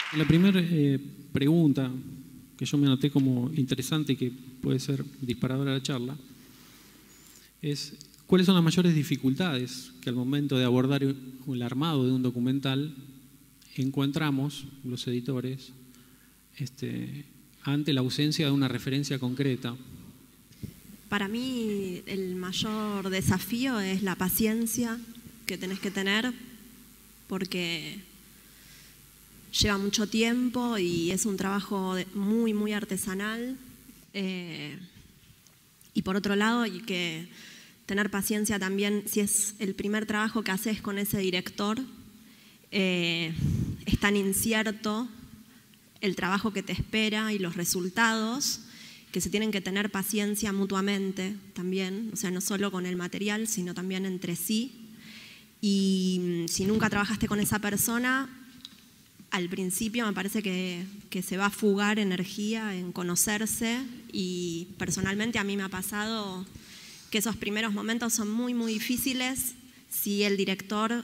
La primera pregunta que yo me anoté como interesante y que puede ser disparadora de la charla es: ¿cuáles son las mayores dificultades que al momento de abordar el armado de un documental encontramos los editores ante la ausencia de una referencia concreta? Para mí el mayor desafío es la paciencia que tenés que tener, porque lleva mucho tiempo y es un trabajo muy, muy artesanal. Y por otro lado, hay que tener paciencia también si es el primer trabajo que haces con ese director. Es tan incierto el trabajo que te espera y los resultados, que se tienen que tener paciencia mutuamente también, o sea, no solo con el material, sino también entre sí. Y si nunca trabajaste con esa persona, al principio me parece que se va a fugar energía en conocerse, y personalmente a mí me ha pasado que esos primeros momentos son muy, muy difíciles si el director...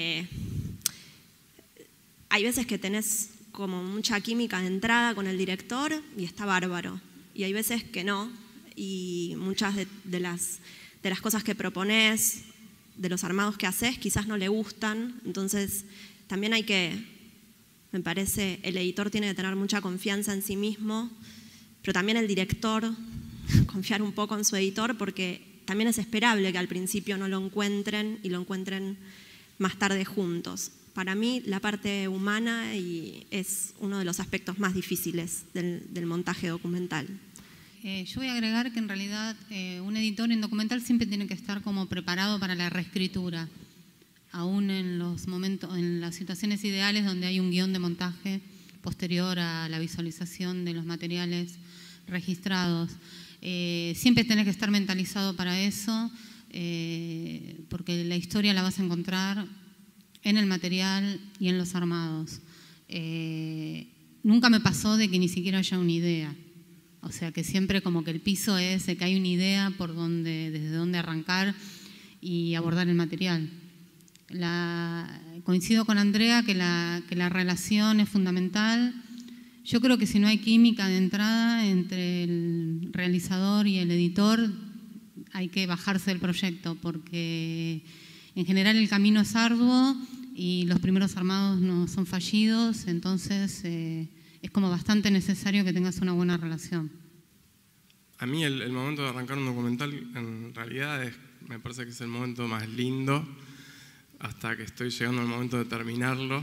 hay veces que tenés como mucha química de entrada con el director y está bárbaro, y hay veces que no, y muchas de las cosas que proponés, de los armados que haces, quizás no le gustan. Entonces también hay que, me parece, el editor tiene que tener mucha confianza en sí mismo, pero también el director confiar un poco en su editor, porque también es esperable que al principio no lo encuentren y lo encuentren más tarde juntos. Para mí la parte humana es uno de los aspectos más difíciles del montaje documental. Yo voy a agregar que en realidad un editor en documental siempre tiene que estar como preparado para la reescritura, aún en los momentos, en las situaciones ideales donde hay un guión de montaje posterior a la visualización de los materiales registrados. Siempre tenés que estar mentalizado para eso, porque la historia la vas a encontrar en el material y en los armados. Nunca me pasó de que ni siquiera haya una idea. O sea, que siempre como que el piso es de que hay una idea desde dónde arrancar y abordar el material. Coincido con Andrea que la relación es fundamental. Yo creo que si no hay química de entrada entre el realizador y el editor, hay que bajarse del proyecto, porque en general el camino es arduo y los primeros armados no son fallidos, entonces es como bastante necesario que tengas una buena relación. A mí el momento de arrancar un documental en realidad me parece que es el momento más lindo, hasta que estoy llegando al momento de terminarlo.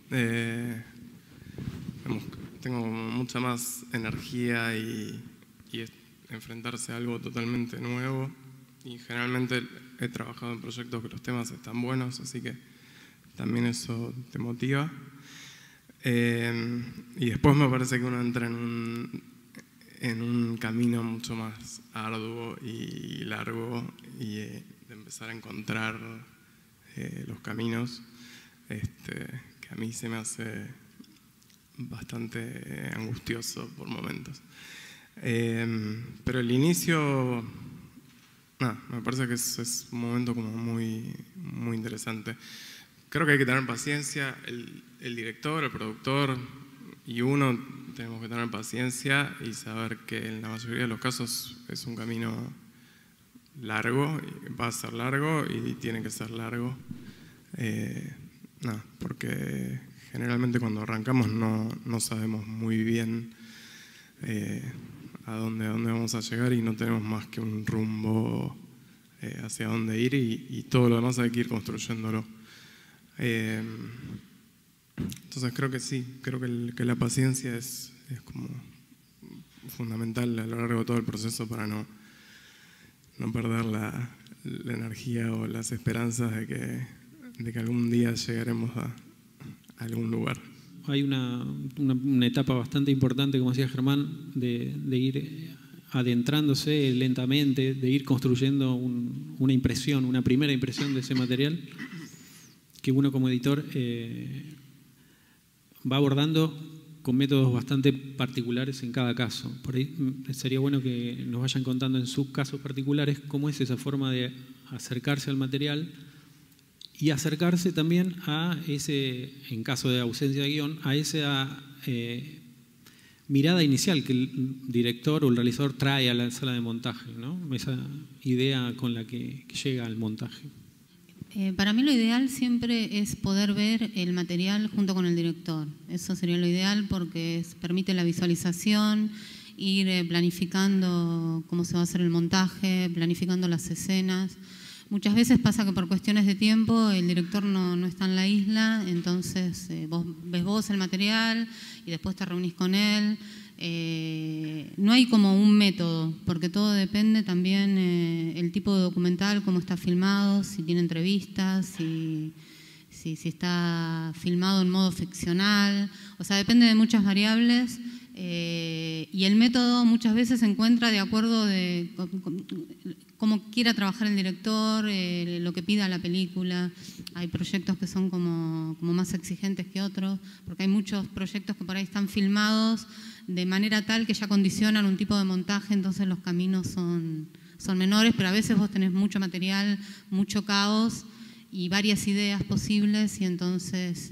Tengo mucha más energía y enfrentarse a algo totalmente nuevo, y generalmente he trabajado en proyectos que los temas están buenos, así que también eso te motiva. Y después me parece que uno entra en un camino mucho más arduo y largo, y de empezar a encontrar los caminos, que a mí se me hace bastante angustioso por momentos. Pero el inicio, me parece que es un momento como muy, muy interesante. Creo que hay que tener paciencia, el director, el productor y uno tenemos que tener paciencia y saber que en la mayoría de los casos es un camino largo, va a ser largo y tiene que ser largo, porque generalmente cuando arrancamos no sabemos muy bien a dónde vamos a llegar, y no tenemos más que un rumbo hacia dónde ir, y todo lo demás hay que ir construyéndolo. Entonces creo que sí, creo que la paciencia es como fundamental a lo largo de todo el proceso para no perder la energía o las esperanzas de que algún día llegaremos a algún lugar. Hay una etapa bastante importante, como decía Germán, de ir adentrándose lentamente, de ir construyendo una primera impresión de ese material, que uno como editor va abordando con métodos bastante particulares en cada caso. Por ahí sería bueno que nos vayan contando en sus casos particulares cómo es esa forma de acercarse al material y acercarse también a ese, en caso de ausencia de guión, a esa mirada inicial que el director o el realizador trae a la sala de montaje, ¿no? Esa idea con la que llega al montaje. Para mí lo ideal siempre es poder ver el material junto con el director. Eso sería lo ideal porque permite la visualización, ir planificando cómo se va a hacer el montaje, planificando las escenas. Muchas veces pasa que por cuestiones de tiempo el director no está en la isla, entonces ves vos el material y después te reunís con él. No hay como un método, porque todo depende también el tipo de documental, cómo está filmado, si tiene entrevistas, si está filmado en modo ficcional. O sea, depende de muchas variables. Y el método muchas veces se encuentra de acuerdo de cómo quiera trabajar el director, lo que pida la película. Hay proyectos que son como más exigentes que otros, porque hay muchos proyectos que por ahí están filmados de manera tal que ya condicionan un tipo de montaje, entonces los caminos son menores, pero a veces vos tenés mucho material, mucho caos y varias ideas posibles, y entonces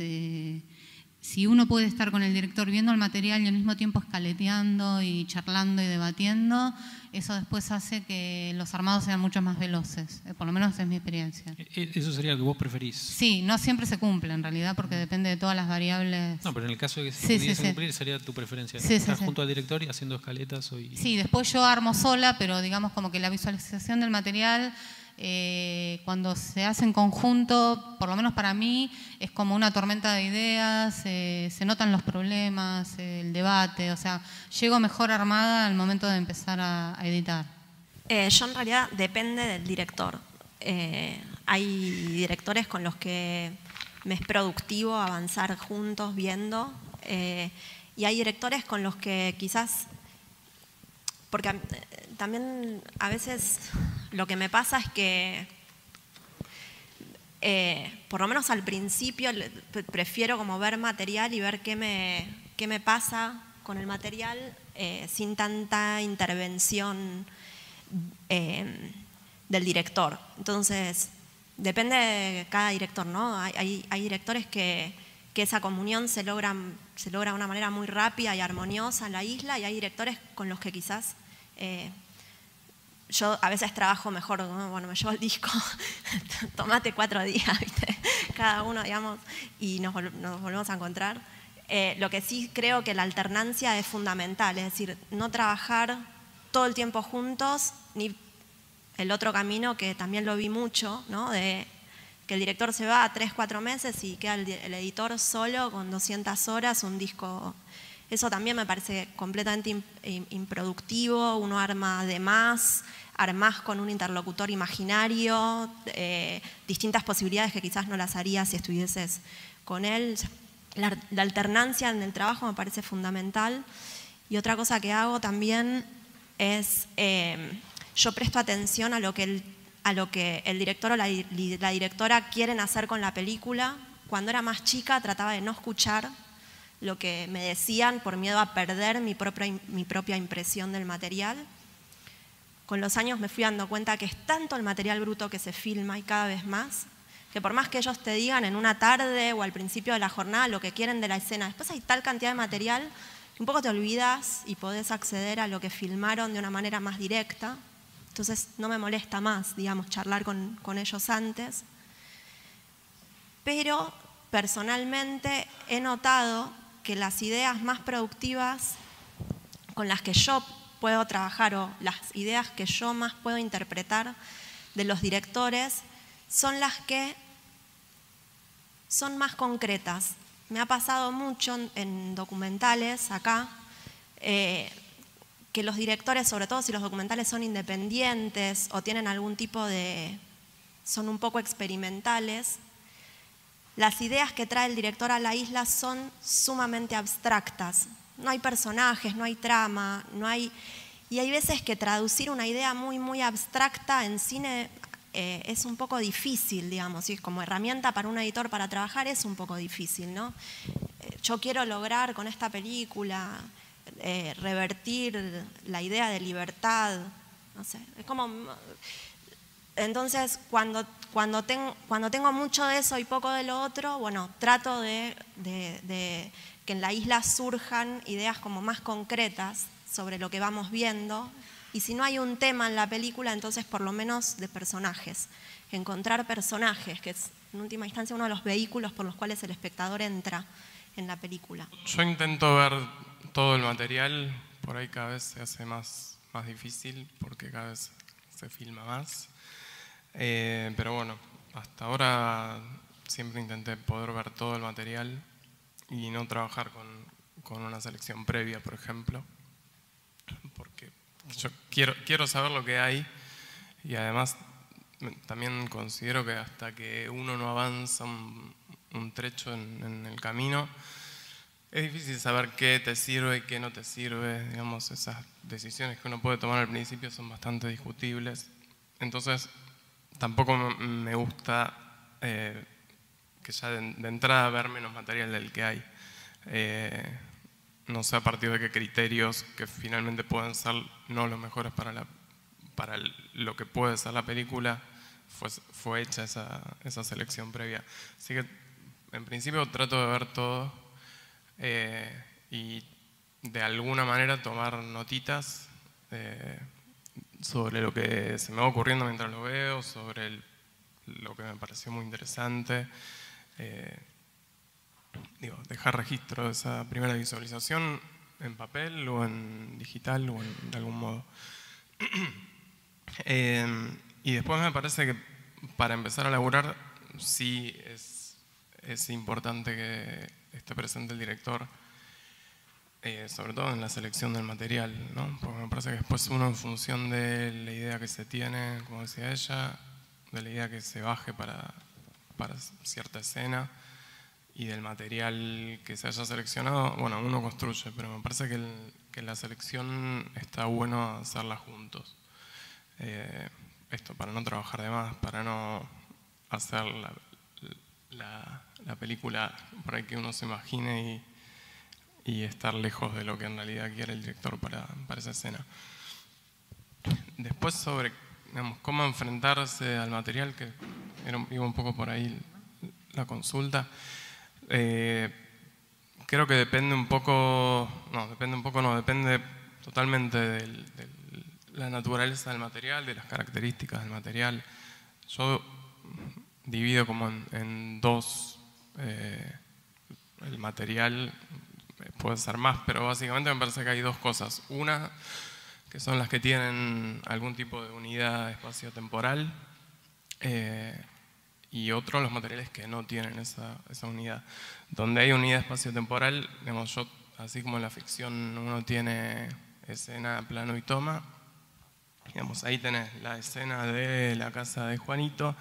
si uno puede estar con el director viendo el material y al mismo tiempo escaleteando y charlando y debatiendo, eso después hace que los armados sean mucho más veloces, por lo menos es mi experiencia. ¿Eso sería lo que vos preferís? Sí, no siempre se cumple en realidad porque depende de todas las variables. No, pero en el caso de que se pudiese cumplir sería tu preferencia, ¿no? Estar junto al director y haciendo escaletas. Sí, después yo armo sola, pero digamos como que la visualización del material cuando se hace en conjunto, por lo menos para mí, es como una tormenta de ideas, se notan los problemas, el debate, o sea, llego mejor armada al momento de empezar a editar. Yo en realidad depende del director. Hay directores con los que me es productivo avanzar juntos viendo, y hay directores con los que quizás, porque también a veces lo que me pasa es que por lo menos al principio prefiero como ver material y ver qué me pasa con el material sin tanta intervención del director. Entonces, depende de cada director, ¿no? Hay directores que esa comunión se logra de una manera muy rápida y armoniosa en la isla, y hay directores con los que quizás yo a veces trabajo mejor, ¿no? Bueno, me llevo el disco, tomate 4 días, ¿viste? Cada uno, digamos, y nos volvemos a encontrar. Lo que sí creo que la alternancia es fundamental, es decir, no trabajar todo el tiempo juntos, ni el otro camino que también lo vi mucho, ¿no? De que el director se va a 3-4 meses y queda el editor solo con 200 horas, un disco. Eso también me parece completamente improductivo, uno arma de más, armás con un interlocutor imaginario, distintas posibilidades que quizás no las harías si estuvieses con él. La alternancia en el trabajo me parece fundamental. Y otra cosa que hago también es, yo presto atención a lo que el director o la directora quieren hacer con la película. Cuando era más chica trataba de no escuchar lo que me decían por miedo a perder mi propia impresión del material. Con los años me fui dando cuenta que es tanto el material bruto que se filma y cada vez más, que por más que ellos te digan en una tarde o al principio de la jornada lo que quieren de la escena, después hay tal cantidad de material que un poco te olvidas y podés acceder a lo que filmaron de una manera más directa. Entonces no me molesta más, digamos, charlar con ellos antes. Pero personalmente he notado que las ideas más productivas con las que yo puedo trabajar, o las ideas que yo más puedo interpretar de los directores, son las que son más concretas. Me ha pasado mucho en documentales acá, que los directores, sobre todo si los documentales son independientes o tienen algún tipo son un poco experimentales, las ideas que trae el director a la isla son sumamente abstractas. No hay personajes, no hay trama, y hay veces que traducir una idea muy, muy abstracta en cine es un poco difícil, digamos, y como herramienta para un editor para trabajar es un poco difícil, ¿no? Yo quiero lograr con esta película revertir la idea de libertad, no sé, es como Entonces, cuando tengo mucho de eso y poco de lo otro, bueno, trato de que en la isla surjan ideas como más concretas sobre lo que vamos viendo. Y si no hay un tema en la película, entonces por lo menos de personajes. Encontrar personajes, que es en última instancia uno de los vehículos por los cuales el espectador entra en la película. Yo intento ver todo el material, por ahí cada vez se hace más difícil porque cada vez se filma más. Pero bueno, hasta ahora siempre intenté poder ver todo el material y no trabajar con una selección previa, por ejemplo, porque yo quiero saber lo que hay y además también considero que hasta que uno no avanza un trecho en el camino, es difícil saber qué te sirve y qué no te sirve. Digamos, esas decisiones que uno puede tomar al principio son bastante discutibles. Entonces, tampoco me gusta que ya de entrada ver menos material del que hay. No sé a partir de qué criterios que finalmente pueden ser no los mejores para lo que puede ser la película, fue hecha esa selección previa. Así que en principio trato de ver todo y de alguna manera tomar notitas sobre lo que se me va ocurriendo mientras lo veo, sobre lo que me pareció muy interesante. Dejar registro de esa primera visualización en papel o en digital o de algún modo. Y después me parece que para empezar a laburar sí es importante que esté presente el director, sobre todo en la selección del material, ¿no? Porque me parece que después uno, en función de la idea que se tiene, como decía ella, de la idea que se baje para cierta escena y del material que se haya seleccionado, bueno, uno construye, pero me parece que la selección está bueno hacerla juntos. Esto para no trabajar de más, para no hacer la película para que uno se imagine y estar lejos de lo que en realidad quiere el director para esa escena. Después sobre, digamos, cómo enfrentarse al material, que iba un poco por ahí la consulta. Creo que depende totalmente de la naturaleza del material, de las características del material. Yo divido como en dos. El material puede ser más, pero básicamente me parece que hay dos cosas. Una, que son las que tienen algún tipo de unidad espacio-temporal, y otro, los materiales que no tienen esa unidad. Donde hay unidad espacio-temporal, digamos, así como en la ficción uno tiene escena, plano y toma, digamos, ahí tenés la escena de la casa de Juanito,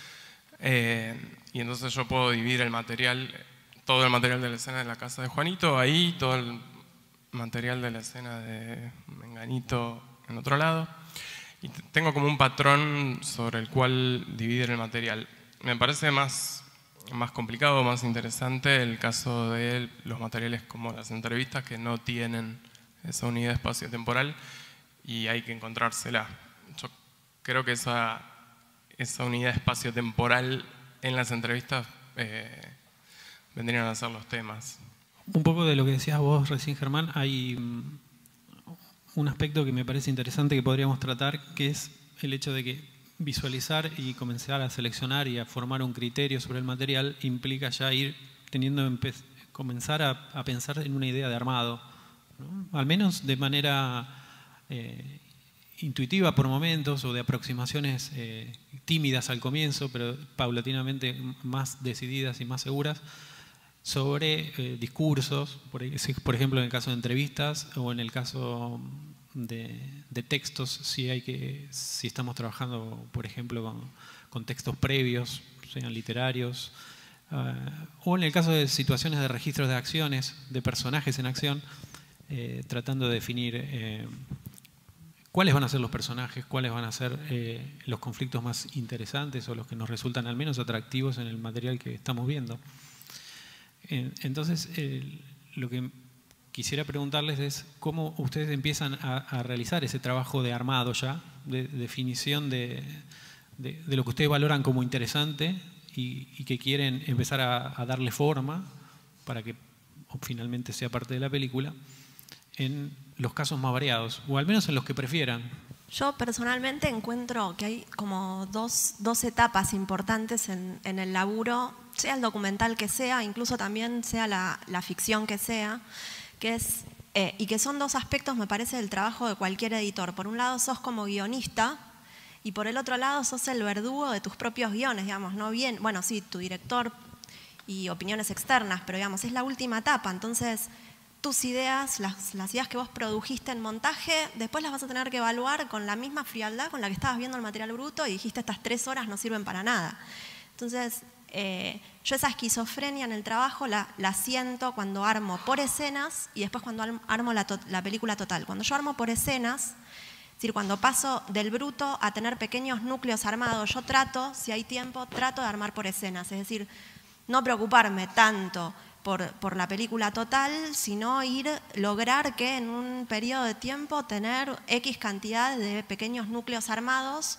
y entonces yo puedo dividir el material, todo el material de la escena de la casa de Juanito ahí, todo el material de la escena de Menganito en otro lado, y tengo como un patrón sobre el cual dividir el material. Me parece más complicado, más interesante el caso de los materiales como las entrevistas, que no tienen esa unidad espacio-temporal y hay que encontrársela. Yo creo que esa unidad espacio-temporal en las entrevistas vendrían a ser los temas. Un poco de lo que decías vos recién, Germán, hay un aspecto que me parece interesante que podríamos tratar, que es el hecho de que visualizar y comenzar a seleccionar y a formar un criterio sobre el material implica ya comenzar a pensar en una idea de armado, ¿no? Al menos de manera intuitiva por momentos o de aproximaciones tímidas al comienzo, pero paulatinamente más decididas y más seguras sobre discursos, por ejemplo en el caso de entrevistas o en el caso de textos, si estamos trabajando, por ejemplo, con textos previos, sean literarios, o en el caso de situaciones de registros de acciones, de personajes en acción, tratando de definir cuáles van a ser los personajes, cuáles van a ser los conflictos más interesantes o los que nos resultan al menos atractivos en el material que estamos viendo. Entonces, lo que quisiera preguntarles es cómo ustedes empiezan a realizar ese trabajo de armado ya, de definición de lo que ustedes valoran como interesante y que quieren empezar a darle forma para que finalmente sea parte de la película, en los casos más variados, o al menos en los que prefieran. Yo personalmente encuentro que hay como dos etapas importantes en el laburo, sea el documental que sea, incluso también sea la ficción que sea, que es, y que son dos aspectos, me parece, del trabajo de cualquier editor. Por un lado sos como guionista, y por el otro lado sos el verdugo de tus propios guiones, digamos, no bien, bueno, sí, tu director y opiniones externas, pero digamos, es la última etapa, entonces tus ideas, las ideas que vos produjiste en montaje, después las vas a tener que evaluar con la misma frialdad con la que estabas viendo el material bruto y dijiste estas 3 horas no sirven para nada. Entonces, yo esa esquizofrenia en el trabajo la siento cuando armo por escenas y después cuando armo la película total. Cuando yo armo por escenas, es decir, cuando paso del bruto a tener pequeños núcleos armados, yo trato, si hay tiempo, trato de armar por escenas, es decir, no preocuparme tanto por la película total, sino lograr que en un periodo de tiempo tener X cantidad de pequeños núcleos armados,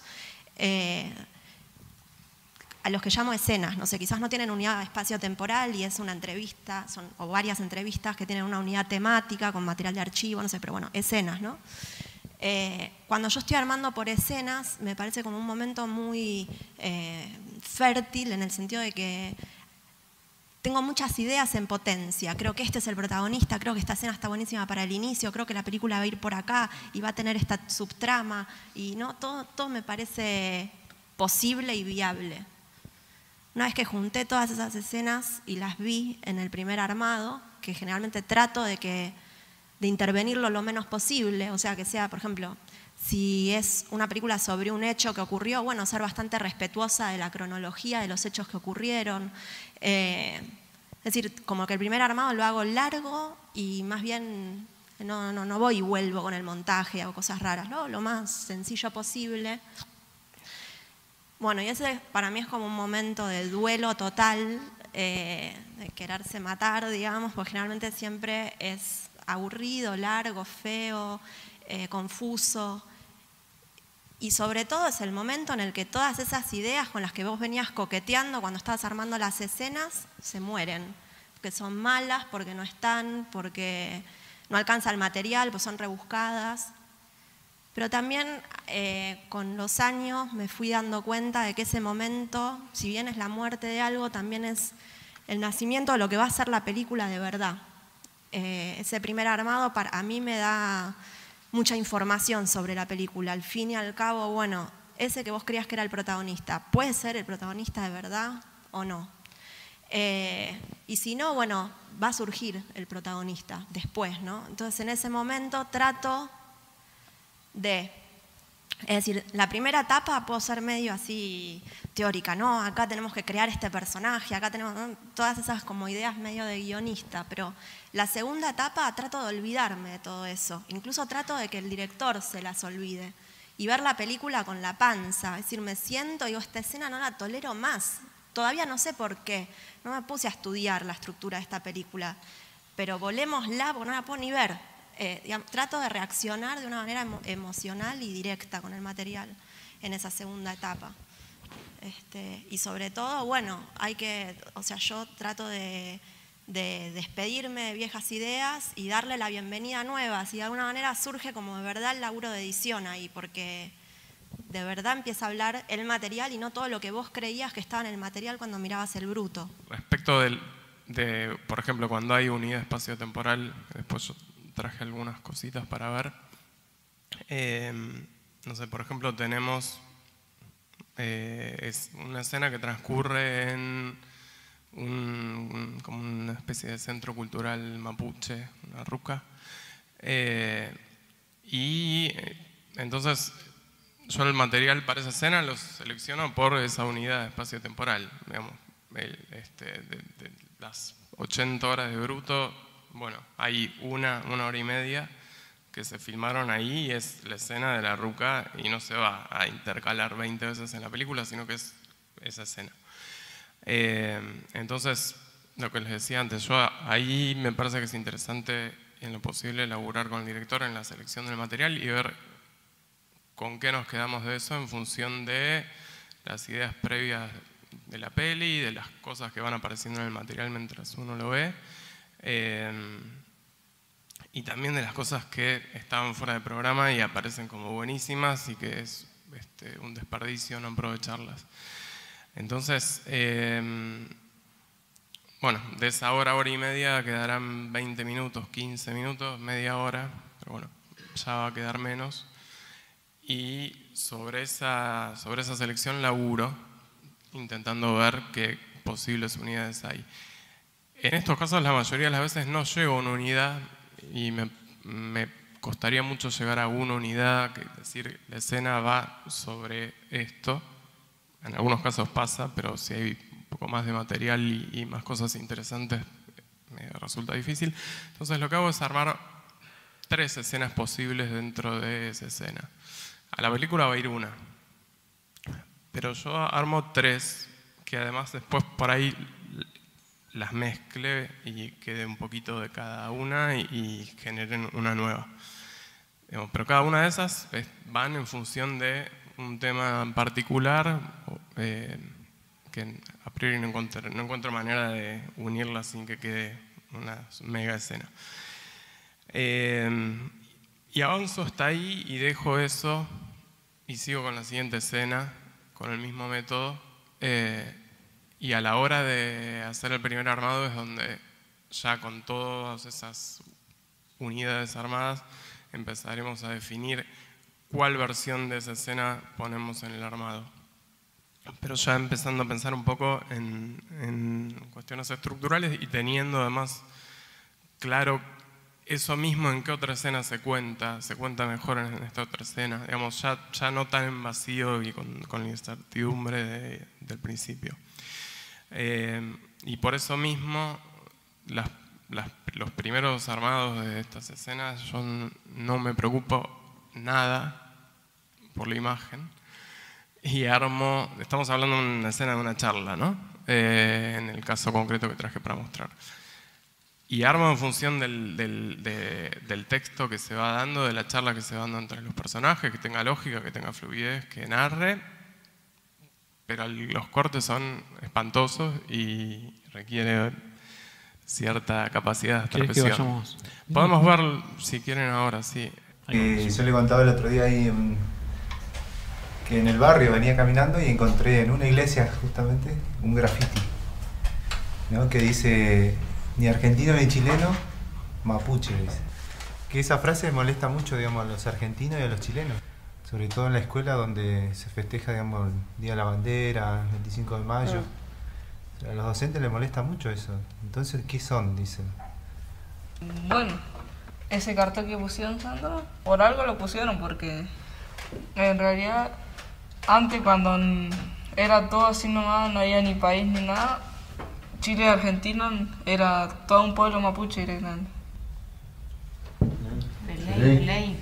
a los que llamo escenas, no sé, quizás no tienen unidad espacio-temporal y es una entrevista, o varias entrevistas que tienen una unidad temática con material de archivo, no sé, pero bueno, escenas, ¿no? Cuando yo estoy armando por escenas, me parece como un momento muy fértil en el sentido de que tengo muchas ideas en potencia, creo que este es el protagonista, creo que esta escena está buenísima para el inicio, creo que la película va a ir por acá y va a tener esta subtrama, y no, todo me parece posible y viable. Una vez que junté todas esas escenas y las vi en el primer armado, que generalmente trato de intervenirlo lo menos posible, o sea, que sea, por ejemplo, si es una película sobre un hecho que ocurrió, bueno, ser bastante respetuosa de la cronología de los hechos que ocurrieron. Es decir, como que el primer armado lo hago largo y más bien no voy y vuelvo con el montaje, hago cosas raras, ¿no? Lo más sencillo posible. Bueno, y ese para mí es como un momento de duelo total, de quererse matar, digamos, porque generalmente siempre es aburrido, largo, feo, confuso. Y sobre todo es el momento en el que todas esas ideas con las que vos venías coqueteando cuando estabas armando las escenas se mueren, porque son malas, porque no están, porque no alcanza el material, pues son rebuscadas. Pero también con los años me fui dando cuenta de que ese momento, si bien es la muerte de algo, también es el nacimiento de lo que va a ser la película de verdad. Ese primer armado a mí me da mucha información sobre la película. Al fin y al cabo, bueno, ese que vos creías que era el protagonista, ¿puede ser el protagonista de verdad o no? Y si no, bueno, va a surgir el protagonista después, ¿no? Entonces en ese momento trato es decir, la primera etapa puedo ser medio así teórica, ¿no? Acá tenemos que crear este personaje, acá tenemos, ¿no? Todas esas como ideas medio de guionista, pero la segunda etapa trato de olvidarme de todo eso, incluso trato de que el director se las olvide y ver la película con la panza, es decir, me siento y digo, esta escena no la tolero más, todavía no sé por qué, no me puse a estudiar la estructura de esta película, pero volémosla porque no la puedo ni ver. Trato de reaccionar de una manera emocional y directa con el material en esa segunda etapa. Y sobre todo, bueno, yo trato de despedirme de viejas ideas y darle la bienvenida a nuevas, y de alguna manera surge como de verdad el laburo de edición ahí, porque de verdad empieza a hablar el material y no todo lo que vos creías que estaba en el material cuando mirabas el bruto. Respecto de por ejemplo, cuando hay unidad espacio-temporal, después yo traje algunas cositas para ver. No sé, por ejemplo, tenemos es una escena que transcurre en como una especie de centro cultural mapuche, una ruca. Y entonces yo el material para esa escena lo selecciono por esa unidad espacio-temporal. Digamos, de las 80 horas de bruto, bueno, hay una hora y media que se filmaron ahí y es la escena de la ruca y no se va a intercalar 20 veces en la película, sino que es esa escena. Entonces, lo que les decía antes, yo ahí me parece que es interesante en lo posible laburar con el director en la selección del material y ver con qué nos quedamos de eso en función de las ideas previas de la peli, de las cosas que van apareciendo en el material mientras uno lo ve, y también de las cosas que estaban fuera de programa y aparecen como buenísimas y que es un desperdicio no aprovecharlas. Entonces, bueno, de esa hora y media quedarán 20 minutos, 15 minutos, media hora, pero bueno, ya va a quedar menos. Y sobre esa selección laburo, intentando ver qué posibles unidades hay. En estos casos, la mayoría de las veces no llego a una unidad y me costaría mucho llegar a una unidad, es decir, la escena va sobre esto. En algunos casos pasa, pero si hay un poco más de material y más cosas interesantes, me resulta difícil. Entonces lo que hago es armar 3 escenas posibles dentro de esa escena. A la película va a ir una, pero yo armo 3, que además después por ahí las mezcle y quede un poquito de cada una y generen una nueva. Pero cada una de esas van en función de un tema en particular que a priori no encuentro manera de unirlas sin que quede una mega escena. Y avanzo hasta ahí y dejo eso y sigo con la siguiente escena con el mismo método. Y a la hora de hacer el primer armado es donde ya con todas esas unidades armadas empezaremos a definir cuál versión de esa escena ponemos en el armado. Pero ya empezando a pensar un poco en cuestiones estructurales y teniendo además claro eso mismo en qué otra escena se cuenta mejor en esta otra escena, digamos, ya no tan en vacío y con la incertidumbre del principio. Y por eso mismo los primeros armados de estas escenas yo no me preocupo nada por la imagen y estamos hablando de una escena de una charla, ¿no? En el caso concreto que traje para mostrar. Y armo en función del texto que se va dando, de la charla que se va dando entre los personajes, que tenga lógica, que tenga fluidez, que narre. Pero los cortes son espantosos y requiere cierta capacidad de abstracción. Podemos ver, si quieren ahora, sí. Yo le contaba el otro día ahí que en el barrio venía caminando y encontré en una iglesia justamente un graffiti, ¿no? Que dice: ni argentino ni chileno, mapuche, dice. Que esa frase molesta mucho, digamos, a los argentinos y a los chilenos. Sobre todo en la escuela donde se festeja, digamos, el Día de la Bandera, el 25 de mayo. A los docentes les molesta mucho eso. Entonces, ¿qué son? Dicen. Bueno, ese cartel que pusieron, Sandra, por algo lo pusieron, porque en realidad antes, cuando era todo así nomás, no había ni país ni nada, Chile y Argentina era todo un pueblo mapuche y grande. De ley.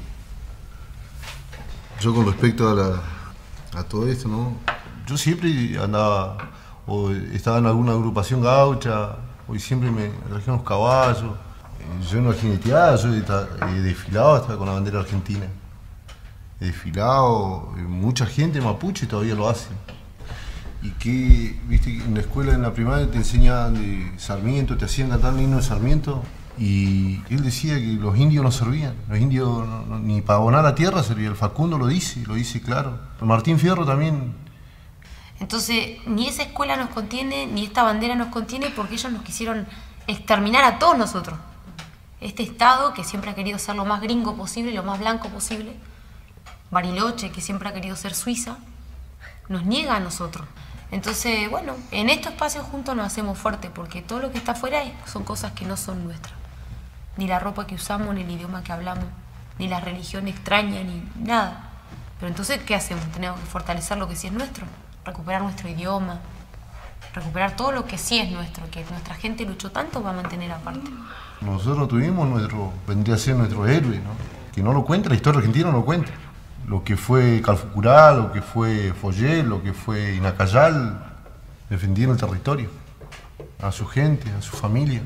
Yo con respecto a todo esto, ¿no? Yo siempre andaba, o estaba en alguna agrupación gaucha, o siempre me trajeron los caballos. Yo no he jineteado, yo he desfilado hasta con la bandera argentina. He desfilado, mucha gente mapuche todavía lo hace. Y que, viste, en la escuela, en la primaria te enseñaban de Sarmiento, te hacían cantar el himno de Sarmiento. Y él decía que los indios no servían, los indios ni para abonar la tierra servían. El Facundo lo dice claro. Martín Fierro también. Entonces, ni esa escuela nos contiene, ni esta bandera nos contiene, porque ellos nos quisieron exterminar a todos nosotros. Este Estado, que siempre ha querido ser lo más gringo posible, lo más blanco posible, Bariloche, que siempre ha querido ser Suiza, nos niega a nosotros. Entonces, bueno, en estos espacios juntos nos hacemos fuertes, porque todo lo que está afuera son cosas que no son nuestras. Ni la ropa que usamos, ni el idioma que hablamos, ni la religión extraña, ni nada. Pero entonces, ¿qué hacemos? Tenemos que fortalecer lo que sí es nuestro, recuperar nuestro idioma, recuperar todo lo que sí es nuestro, que nuestra gente luchó tanto para mantener aparte. Nosotros tuvimos vendría a ser nuestro héroe, ¿no? Que no lo cuenta, la historia argentina no lo cuenta. Lo que fue Calfucurá, lo que fue Follé, lo que fue Inacayal, defendieron el territorio, a su gente, a su familia.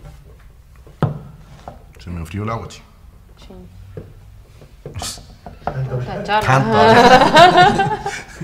Se me enfrió el agua, chico. Esta charla.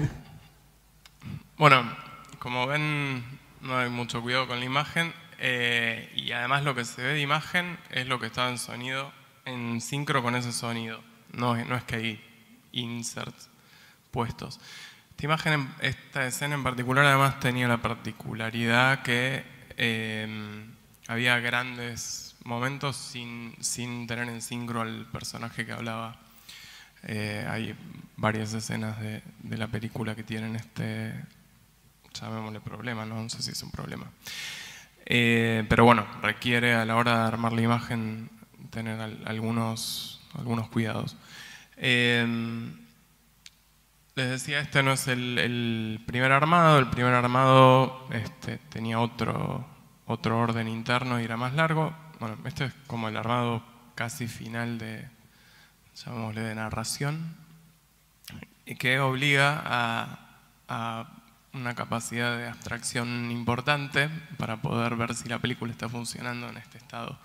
Bueno, como ven, no hay mucho cuidado con la imagen y además lo que se ve de imagen es lo que está en sonido, en sincro con ese sonido. No es que hay inserts puestos. Esta escena en particular además tenía la particularidad que había grandes momentos sin tener en sincro al personaje que hablaba. Hay varias escenas de la película que tienen llamémosle problema, no sé si es un problema. Pero bueno, requiere a la hora de armar la imagen tener algunos cuidados. Les decía, este no es el primer armado. El primer armado tenía otro orden interno y era más largo. Bueno, este es como el armado casi final llamémosle de narración, y que obliga a una capacidad de abstracción importante para poder ver si la película está funcionando en este estado.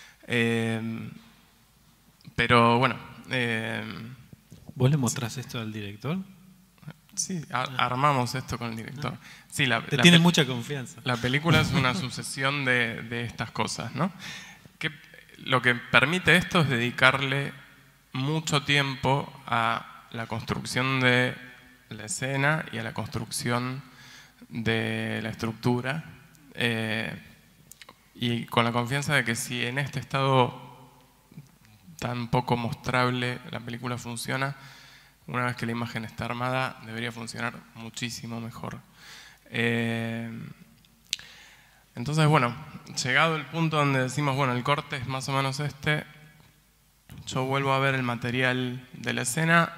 Pero bueno... ¿Vos le mostrás esto al director? Sí, armamos esto con el director. Sí, Te tiene mucha confianza. La película es una sucesión de estas cosas, ¿no? Lo que permite esto es dedicarle mucho tiempo a la construcción de la escena y a la construcción de la estructura, y con la confianza de que si en este estado tan poco mostrable la película funciona, una vez que la imagen está armada debería funcionar muchísimo mejor. Entonces, bueno, llegado el punto donde decimos, bueno, el corte es más o menos yo vuelvo a ver el material de la escena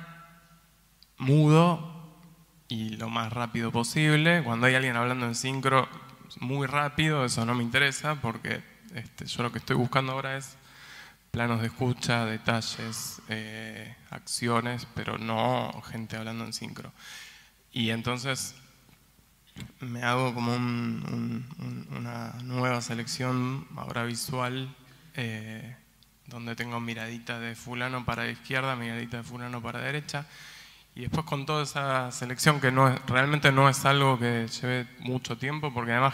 mudo y lo más rápido posible. Cuando hay alguien hablando en sincro muy rápido, eso no me interesa, porque yo lo que estoy buscando ahora es planos de escucha, detalles, acciones, pero no gente hablando en sincro. Y entonces me hago como una nueva selección ahora visual, donde tengo miradita de fulano para la izquierda, miradita de fulano para la derecha, y después con toda esa selección que realmente no es algo que lleve mucho tiempo, porque además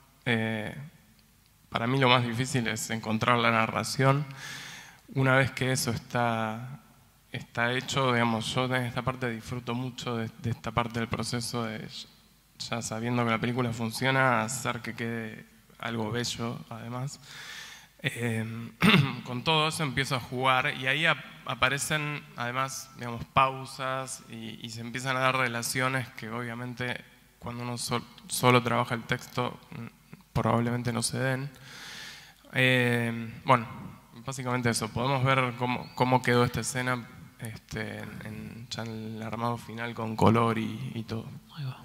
para mí lo más difícil es encontrar la narración. Una vez que eso está hecho, digamos, yo en esta parte disfruto mucho de esta parte del proceso de, ya sabiendo que la película funciona, hacer que quede algo bello además. Con todo eso empiezo a jugar y ahí aparecen además, digamos, pausas y se empiezan a dar relaciones que obviamente cuando uno solo trabaja el texto probablemente no se den. Bueno, básicamente eso. Podemos ver cómo quedó esta escena ya en el armado final con color y todo. Ahí va.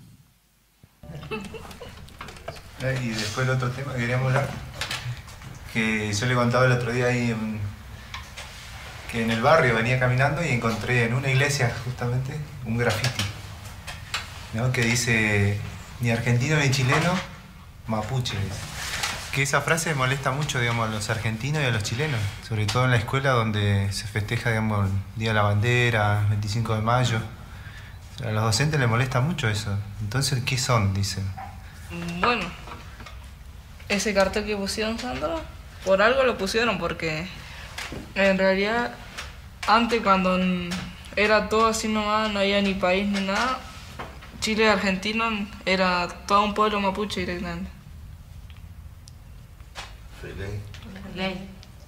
Y después el otro tema que queríamos hablar, que yo le contaba el otro día ahí, que en el barrio venía caminando y encontré en una iglesia justamente un graffiti, ¿no? Que dice ni argentino ni chileno, mapuche. Que esa frase molesta mucho, digamos, a los argentinos y a los chilenos, sobre todo en la escuela donde se festeja, digamos, el Día de la Bandera, 25 de mayo. A los docentes les molesta mucho eso. Entonces, ¿qué son? Dicen. Bueno, ese cartel que pusieron, Sandra, por algo lo pusieron, porque en realidad antes, cuando era todo así nomás, no había ni país ni nada, Chile y Argentina era todo un pueblo mapuche directamente. Ley.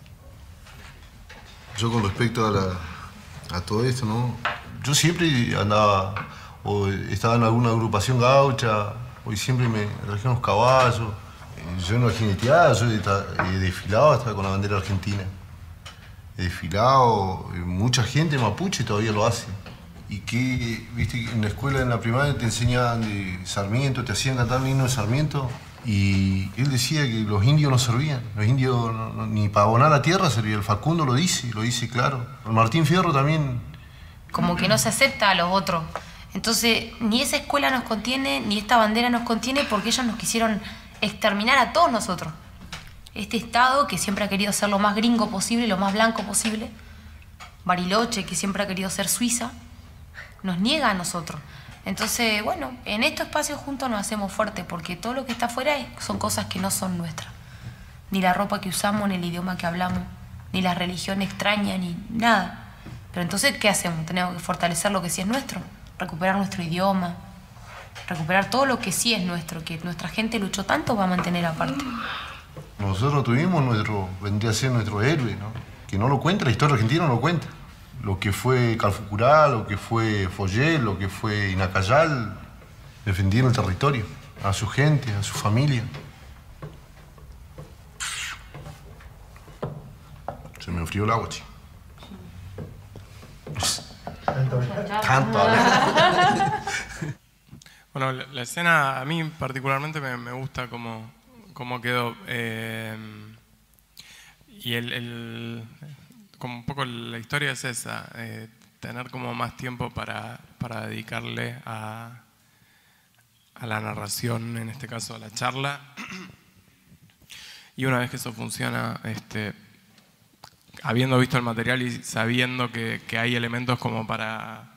Yo con respecto a todo esto, ¿no? Yo siempre andaba, o estaba en alguna agrupación gaucha, o siempre me trajeron los caballos. Yo no jineteaba, yo he desfilado hasta con la bandera argentina. He desfilado, mucha gente mapuche todavía lo hace. Y que, viste, en la escuela, en la primaria te enseñaban de Sarmiento, te hacían cantar el himno de Sarmiento. Y él decía que los indios no servían, los indios ni para abonar la tierra servían. El Facundo lo dice claro. El Martín Fierro también. Como que no se acepta a los otros. Entonces, ni esa escuela nos contiene, ni esta bandera nos contiene, porque ellos nos quisieron exterminar a todos nosotros. Este Estado, que siempre ha querido ser lo más gringo posible, lo más blanco posible, Bariloche, que siempre ha querido ser Suiza, nos niega a nosotros. Entonces, bueno, en estos espacios juntos nos hacemos fuertes, porque todo lo que está afuera son cosas que no son nuestras. Ni la ropa que usamos, ni el idioma que hablamos, ni la religión extraña, ni nada. Pero entonces, ¿qué hacemos? Tenemos que fortalecer lo que sí es nuestro, recuperar nuestro idioma, recuperar todo lo que sí es nuestro, que nuestra gente luchó tanto para mantener aparte. Nosotros tuvimos vendría a ser nuestro héroe, ¿no? Que no lo cuenta, la historia argentina no lo cuenta. Lo que fue Calfucurá, lo que fue Follé, lo que fue Inacayal, defendieron el territorio, a su gente, a su familia. Se me enfrió el agua, chico. Tanto hablar. Bueno, la escena a mí particularmente me gusta cómo quedó. Y como un poco la historia es esa, tener como más tiempo para dedicarle a la narración, en este caso a la charla. Y una vez que eso funciona, habiendo visto el material y sabiendo que hay elementos como para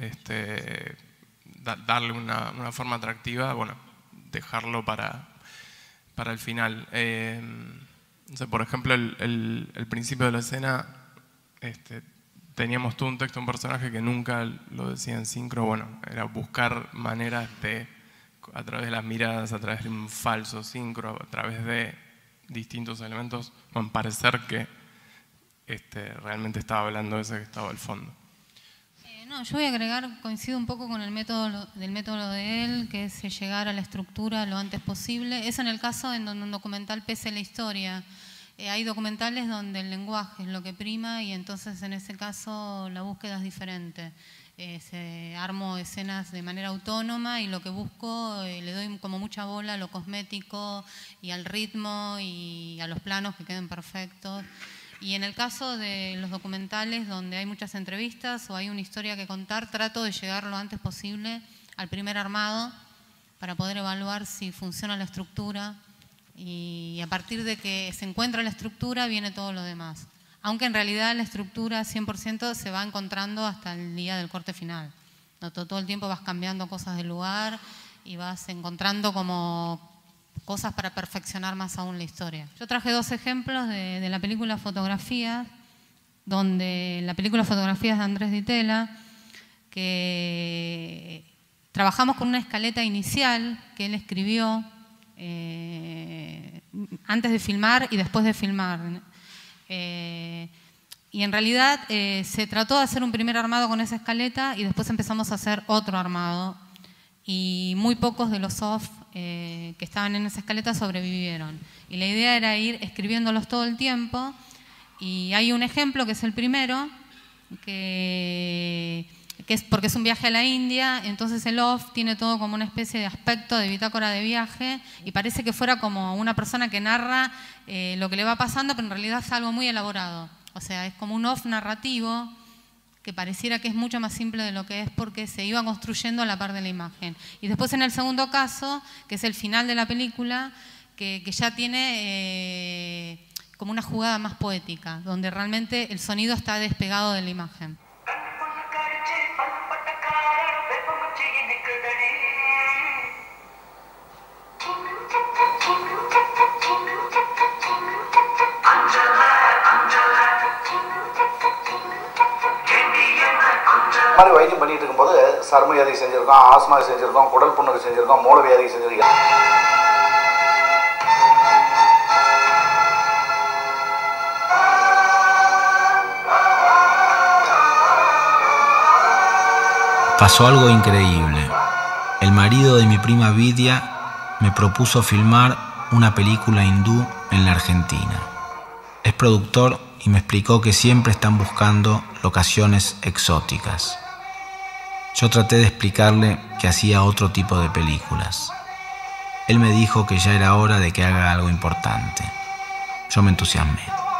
darle una forma atractiva, bueno, dejarlo para el final. No sé, por ejemplo, el principio de la escena, teníamos todo un texto, un personaje que nunca lo decía en sincro. Bueno, era buscar maneras de, a través de las miradas, a través de un falso sincro, a través de distintos elementos, bueno, parecer que realmente estaba hablando de ese que estaba al fondo. No, yo voy a agregar, coincido un poco con el método de él, que es llegar a la estructura lo antes posible. Eso en el caso en donde un documental pese la historia. Hay documentales donde el lenguaje es lo que prima y entonces en ese caso la búsqueda es diferente. Armo escenas de manera autónoma y lo que busco, le doy como mucha bola a lo cosmético y al ritmo y a los planos que queden perfectos. Y en el caso de los documentales donde hay muchas entrevistas o hay una historia que contar, trato de llegar lo antes posible al primer armado para poder evaluar si funciona la estructura y a partir de que se encuentra la estructura viene todo lo demás. Aunque en realidad la estructura 100% se va encontrando hasta el día del corte final. Todo el tiempo vas cambiando cosas del lugar y vas encontrando como cosas para perfeccionar más aún la historia. Yo traje 2 ejemplos de la película Fotografías, donde la película Fotografías de Andrés Di Tella, que trabajamos con una escaleta inicial que él escribió antes de filmar y después de filmar. Y en realidad se trató de hacer un primer armado con esa escaleta y después empezamos a hacer otro armado. Y muy pocos de los off que estaban en esa escaleta sobrevivieron. Y la idea era ir escribiéndolos todo el tiempo. Y hay un ejemplo que es el primero, que es porque es un viaje a la India, entonces el off tiene todo como una especie de aspecto de bitácora de viaje y parece que fuera como una persona que narra lo que le va pasando, pero en realidad es algo muy elaborado. O sea, es como un off narrativo que pareciera que es mucho más simple de lo que es porque se iba construyendo a la par de la imagen. Y después en el segundo caso, que es el final de la película, que ya tiene como una jugada más poética, donde realmente el sonido está despegado de la imagen. மாதிரி வைத்தியம் பண்ணிட்டு இருக்கும்போது சர்ம வியாதிக்கு செஞ்சுருக்கோம், ஆஸ்மாவுக்கு செஞ்சுருக்கோம், குடல் புண்ணுக்கு செஞ்சுருக்கோம், மூல வியாதிக்கு செஞ்சுருக்கோம். Pasó algo increíble. El marido de mi prima Vidia me propuso filmar una película hindú en la Argentina. Es productor y me explicó que siempre están buscando locaciones exóticas. Yo traté de explicarle que hacía otro tipo de películas. Él me dijo que ya era hora de que haga algo importante. Yo me entusiasmé.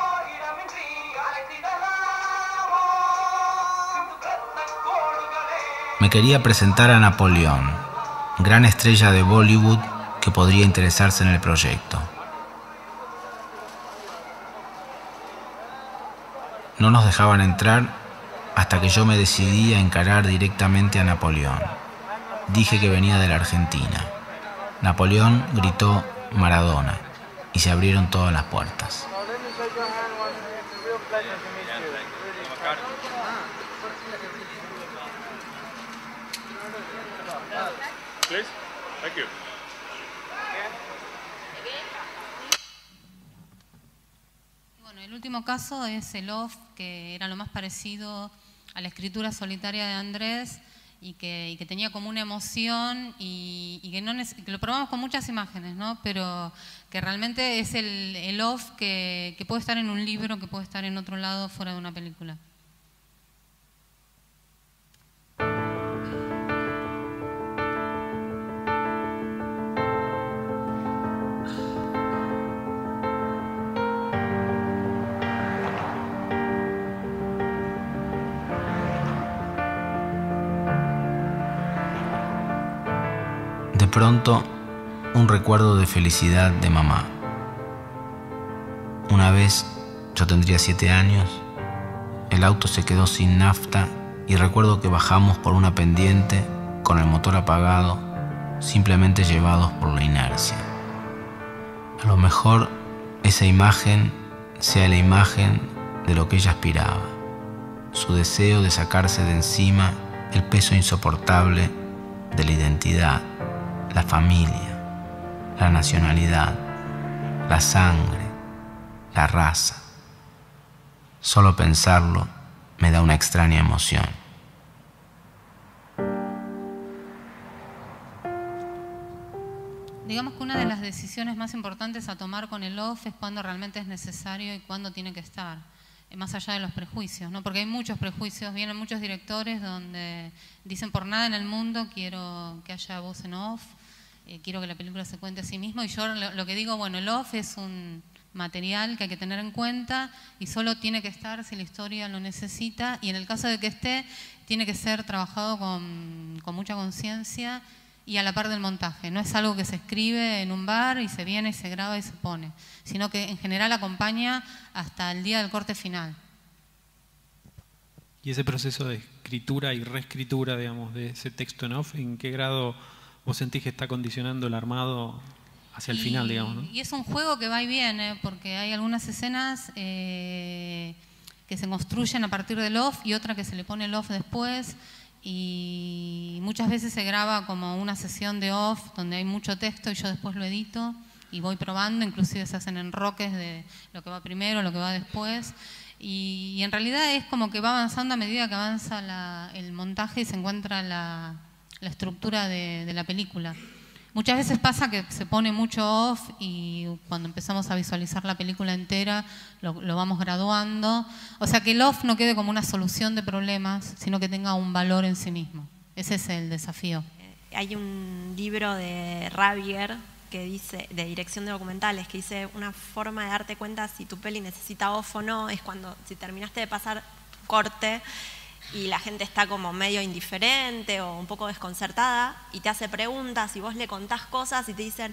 Me quería presentar a Napoleón, gran estrella de Bollywood que podría interesarse en el proyecto. No nos dejaban entrar hasta que yo me decidí a encarar directamente a Napoleón. Dije que venía de la Argentina. Napoleón gritó Maradona y se abrieron todas las puertas. Bueno, el último caso es el off, que era lo más parecido a la escritura solitaria de Andrés y que tenía como una emoción y que lo probamos con muchas imágenes, ¿no? Pero que realmente es el off que puede estar en un libro, que puede estar en otro lado fuera de una película. De pronto, un recuerdo de felicidad de mamá. Una vez, yo tendría 7 años, el auto se quedó sin nafta y recuerdo que bajamos por una pendiente con el motor apagado, simplemente llevados por la inercia. A lo mejor esa imagen sea la imagen de lo que ella aspiraba, su deseo de sacarse de encima el peso insoportable de la identidad, la familia, la nacionalidad, la sangre, la raza. Solo pensarlo me da una extraña emoción. Digamos que una de las decisiones más importantes a tomar con el off es cuándo realmente es necesario y cuándo tiene que estar, más allá de los prejuicios, ¿no? Porque hay muchos prejuicios, vienen muchos directores donde dicen por nada en el mundo quiero que haya voz en off, quiero que la película se cuente a sí mismo, y yo lo que digo, bueno, el off es un material que hay que tener en cuenta y solo tiene que estar si la historia lo necesita, y en el caso de que esté, tiene que ser trabajado con mucha conciencia y a la par del montaje. No es algo que se escribe en un bar y se viene y se graba y se pone, sino que en general acompaña hasta el día del corte final. Y ese proceso de escritura y reescritura, digamos, de ese texto en off, ¿en qué grado vos sentís que está condicionando el armado hacia el final, digamos, ¿no? Y es un juego que va y viene, porque hay algunas escenas que se construyen a partir del off y otra que se le pone el off después, y muchas veces se graba como una sesión de off donde hay mucho texto y yo después lo edito y voy probando, inclusive se hacen enroques de lo que va primero, lo que va después, y en realidad es como que va avanzando a medida que avanza el montaje y se encuentra la estructura de la película. Muchas veces pasa que se pone mucho off y cuando empezamos a visualizar la película entera lo vamos graduando. O sea, que el off no quede como una solución de problemas, sino que tenga un valor en sí mismo. Ese es el desafío. Hay un libro de Ravier que dice, de dirección de documentales, que dice una forma de darte cuenta si tu peli necesita off o no, es cuando si terminaste de pasar corte y la gente está como medio indiferente o un poco desconcertada y te hace preguntas y vos le contás cosas y te dicen,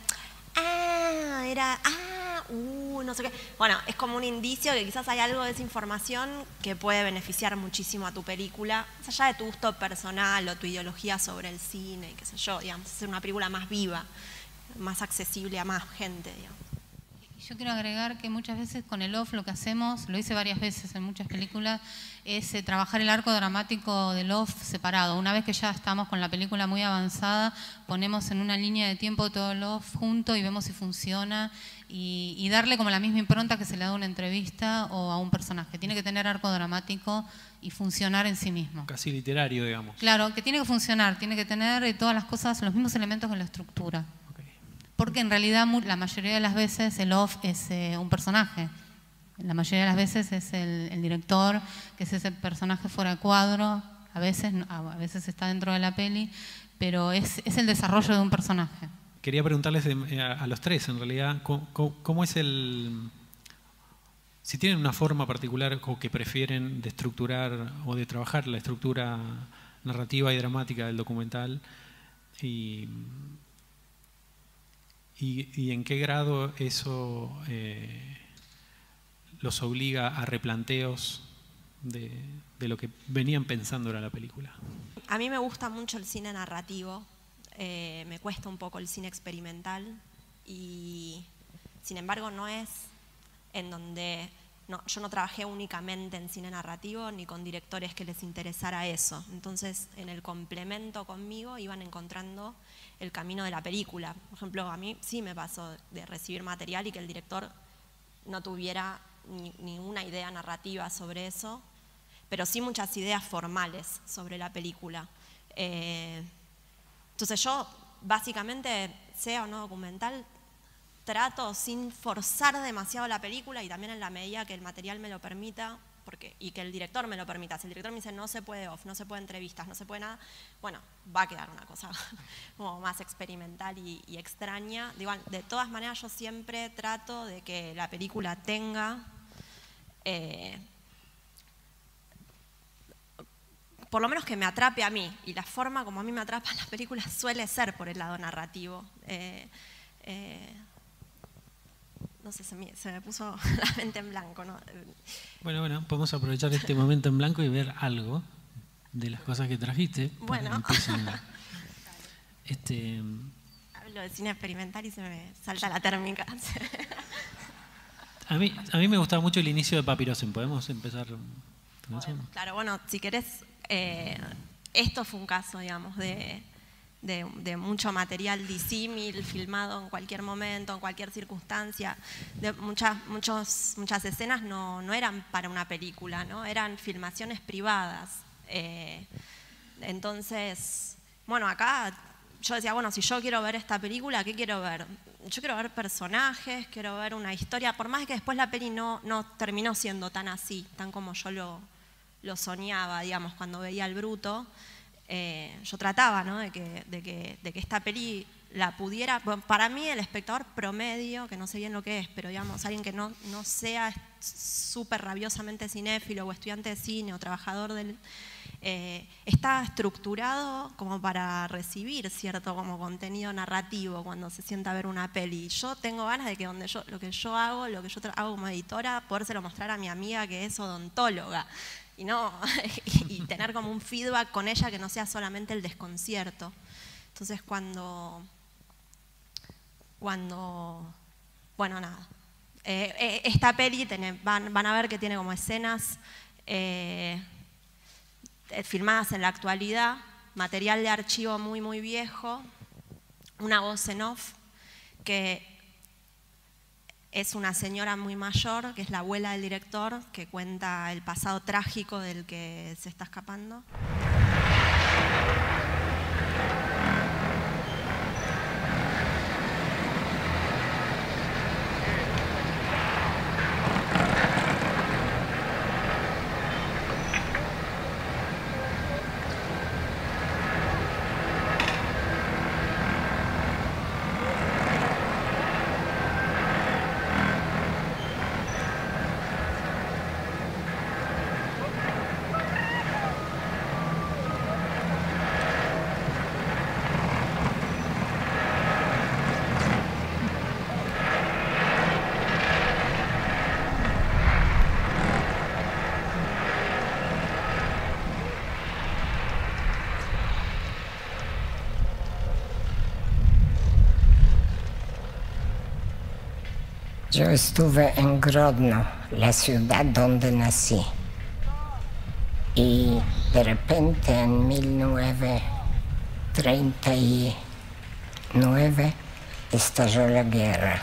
no sé qué. Bueno, es como un indicio que quizás hay algo de esa información que puede beneficiar muchísimo a tu película, más allá de tu gusto personal o tu ideología sobre el cine, qué sé yo, digamos, hacer una película más viva, más accesible a más gente, digamos. Yo quiero agregar que muchas veces con el off lo que hacemos, lo hice varias veces en muchas películas, es trabajar el arco dramático del off separado. Una vez que ya estamos con la película muy avanzada, ponemos en una línea de tiempo todo el off junto y vemos si funciona y darle como la misma impronta que se le da a una entrevista o a un personaje. Tiene que tener arco dramático y funcionar en sí mismo. Casi literario, digamos. Claro, que tiene que funcionar, tiene que tener todas las cosas, los mismos elementos que la estructura. Porque en realidad la mayoría de las veces el off es un personaje. La mayoría de las veces es el director, que es ese personaje fuera de cuadro, a veces está dentro de la peli, pero es el desarrollo de un personaje. Quería preguntarles a los tres, en realidad, ¿cómo es si tienen una forma particular o que prefieren de estructurar o de trabajar la estructura narrativa y dramática del documental, y en qué grado eso los obliga a replanteos de de lo que venían pensando era la película. A mí me gusta mucho el cine narrativo, me cuesta un poco el cine experimental y sin embargo no es en donde... yo no trabajé únicamente en cine narrativo ni con directores que les interesara eso. Entonces, en el complemento conmigo iban encontrando el camino de la película. Por ejemplo, a mí sí me pasó de recibir material y que el director no tuviera ninguna idea narrativa sobre eso, pero sí muchas ideas formales sobre la película. Entonces yo, básicamente, sea o no documental, trato sin forzar demasiado la película y también en la medida que el material me lo permita y que el director me lo permita. Si el director me dice no se puede off, no se puede entrevistas, no se puede nada, bueno, va a quedar una cosa como más experimental y extraña. Digo, de todas maneras yo siempre trato de que la película tenga por lo menos que me atrape a mí, y la forma como a mí me atrapan las películas suele ser por el lado narrativo. No sé, se me puso la mente en blanco, ¿no? Bueno, podemos aprovechar este momento en blanco y ver algo de las cosas que trajiste. Bueno. Hablo de cine experimental y se me salta la térmica. A mí me gustaba mucho el inicio de Papyrosen. ¿Podemos empezar con eso? Claro, bueno, si querés, esto fue un caso, digamos, de mucho material disímil, filmado en cualquier momento, en cualquier circunstancia. Muchas escenas no eran para una película, ¿no? Eran filmaciones privadas. Entonces, bueno, acá yo decía, bueno, si yo quiero ver esta película, ¿qué quiero ver? Yo quiero ver personajes, quiero ver una historia, por más que después la peli no terminó siendo tan así, tan como yo lo soñaba, digamos, cuando veía El Bruto. Yo trataba, ¿no? de que esta peli la pudiera, bueno, para mí el espectador promedio, que no sé bien lo que es, pero digamos, alguien que no sea súper rabiosamente cinéfilo o estudiante de cine o trabajador está estructurado como para recibir cierto como contenido narrativo cuando se sienta a ver una peli. Yo tengo ganas de que lo que yo hago como editora, podérselo mostrar a mi amiga que es odontóloga. Y tener como un feedback con ella que no sea solamente el desconcierto. Entonces cuando bueno, nada, esta peli van a ver que tiene como escenas filmadas en la actualidad, material de archivo muy muy viejo, una voz en off que es una señora muy mayor, que es la abuela del director, que cuenta el pasado trágico del que se está escapando. Yo estuve en Grodno, la ciudad donde nací, y de repente en 1939 estalló la guerra.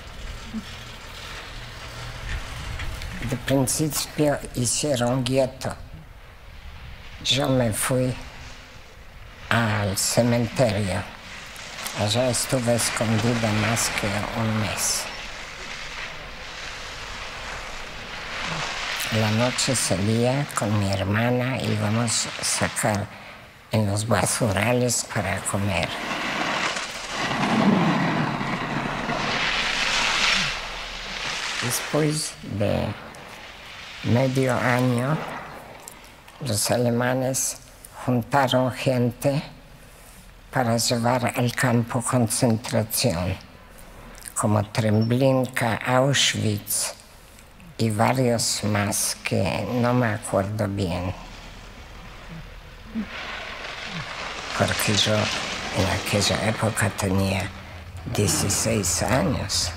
De principio hicieron gueto. Yo me fui al cementerio. Allá estuve escondida más que un mes. La noche salía con mi hermana, íbamos a sacar en los basurales para comer. Después de medio año, los alemanes juntaron gente para llevar al campo de concentración, como Treblinka, Auschwitz y varios más que no me acuerdo bien. porque yo en aquella época tenía 16 años.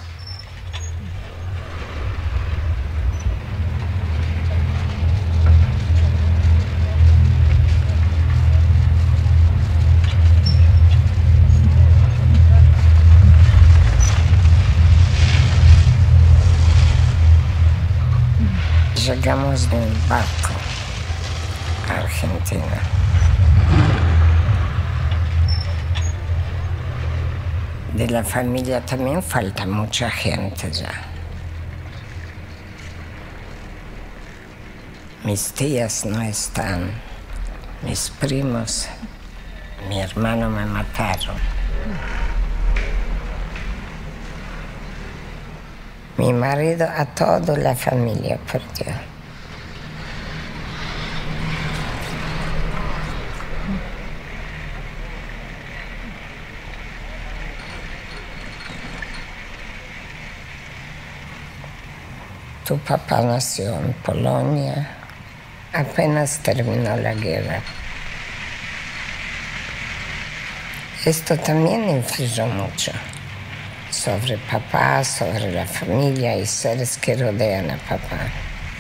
Llegamos en el barco a Argentina. De la familia también falta mucha gente ya. Mis tías no están, mis primos, mi hermano me mataron. Mi marido a toda la familia perdió. Tu papá nació en Polonia, apenas terminó la guerra. Esto también influyó mucho sobre papá, sobre la familia y seres que rodean a papá.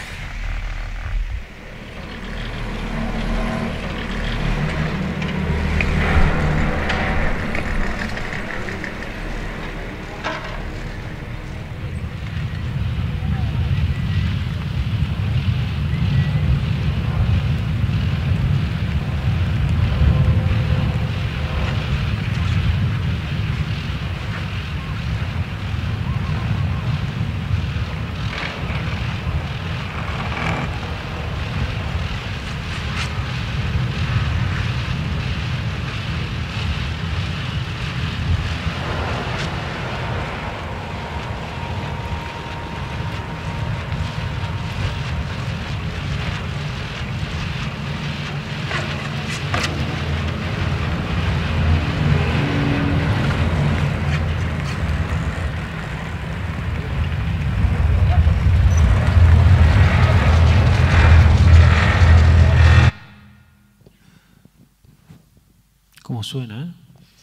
¿Cómo suena, eh?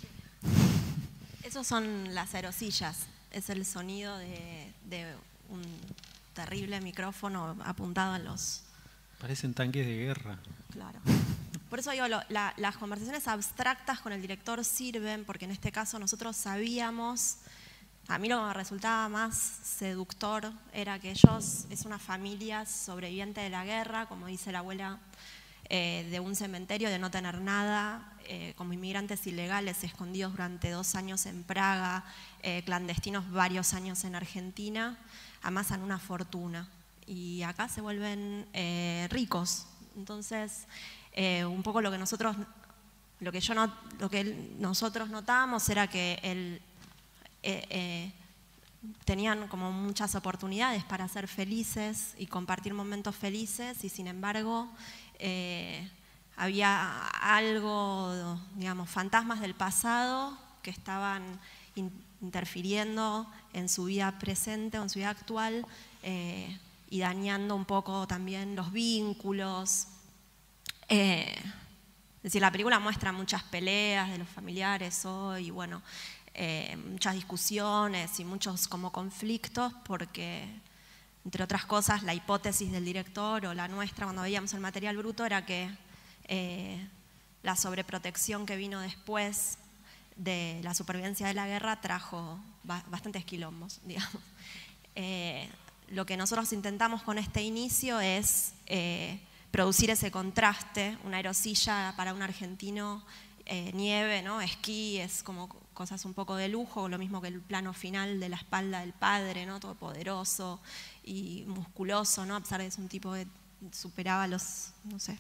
Esos son las aerosillas, es el sonido de un terrible micrófono apuntado a los... Parecen tanques de guerra. Claro. Por eso digo, las conversaciones abstractas con el director sirven, porque en este caso nosotros sabíamos, a mí lo que me resultaba más seductor era que ellos es una familia sobreviviente de la guerra, como dice la abuela, de un cementerio, de no tener nada, como inmigrantes ilegales escondidos durante 2 años en Praga, clandestinos varios años en Argentina, amasan una fortuna y acá se vuelven ricos. Entonces, un poco lo que nosotros notábamos era que tenían como muchas oportunidades para ser felices y compartir momentos felices y sin embargo había algo, digamos, fantasmas del pasado que estaban interfiriendo en su vida presente o en su vida actual y dañando un poco también los vínculos. Es decir, la película muestra muchas peleas de los familiares hoy, y bueno, muchas discusiones y muchos como conflictos porque, entre otras cosas, la hipótesis del director o la nuestra cuando veíamos el material bruto era que la sobreprotección que vino después de la supervivencia de la guerra trajo bastantes quilombos, digamos. Lo que nosotros intentamos con este inicio es producir ese contraste, una aerosilla para un argentino, nieve, ¿no? Esquí, es como cosas un poco de lujo, lo mismo que el plano final de la espalda del padre, ¿no? Todo poderoso y musculoso, ¿no? A pesar de que es un tipo que superaba los, no sé.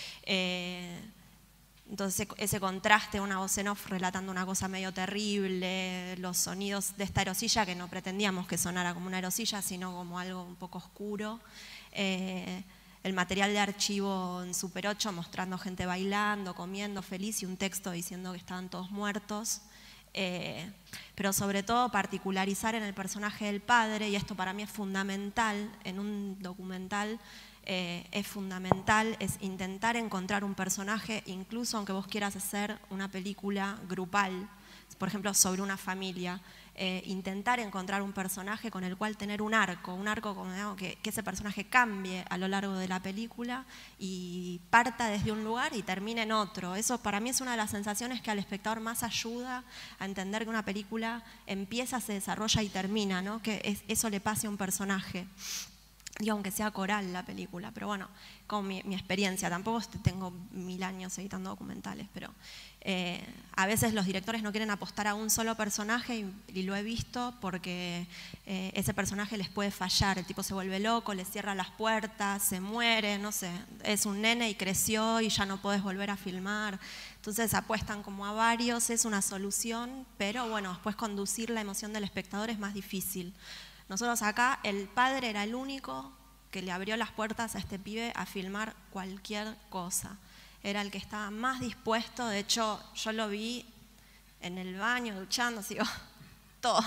Entonces ese contraste, una voz en off relatando una cosa medio terrible, los sonidos de esta aerosilla que no pretendíamos que sonara como una aerosilla, sino como algo un poco oscuro. El material de archivo en Super 8 mostrando gente bailando, comiendo, feliz y un texto diciendo que estaban todos muertos. Pero sobre todo particularizar en el personaje del padre, y esto para mí es fundamental en un documental, es fundamental, es intentar encontrar un personaje, incluso aunque vos quieras hacer una película grupal, por ejemplo, sobre una familia, intentar encontrar un personaje con el cual tener un arco como, digamos, que ese personaje cambie a lo largo de la película y parta desde un lugar y termine en otro. Eso para mí es una de las sensaciones que al espectador más ayuda a entender que una película empieza, se desarrolla y termina, ¿no? Que eso le pase a un personaje. Y aunque sea coral la película, pero bueno, como mi experiencia, tampoco tengo 1000 años editando documentales, pero a veces los directores no quieren apostar a un solo personaje y lo he visto porque ese personaje les puede fallar, el tipo se vuelve loco, le cierra las puertas, se muere, no sé, es un nene y creció y ya no podés volver a filmar, entonces apuestan como a varios, es una solución, pero bueno, después conducir la emoción del espectador es más difícil. Nosotros acá, el padre era el único que le abrió las puertas a este pibe a filmar cualquier cosa. Era el que estaba más dispuesto, de hecho yo lo vi en el baño, duchando, así, todo.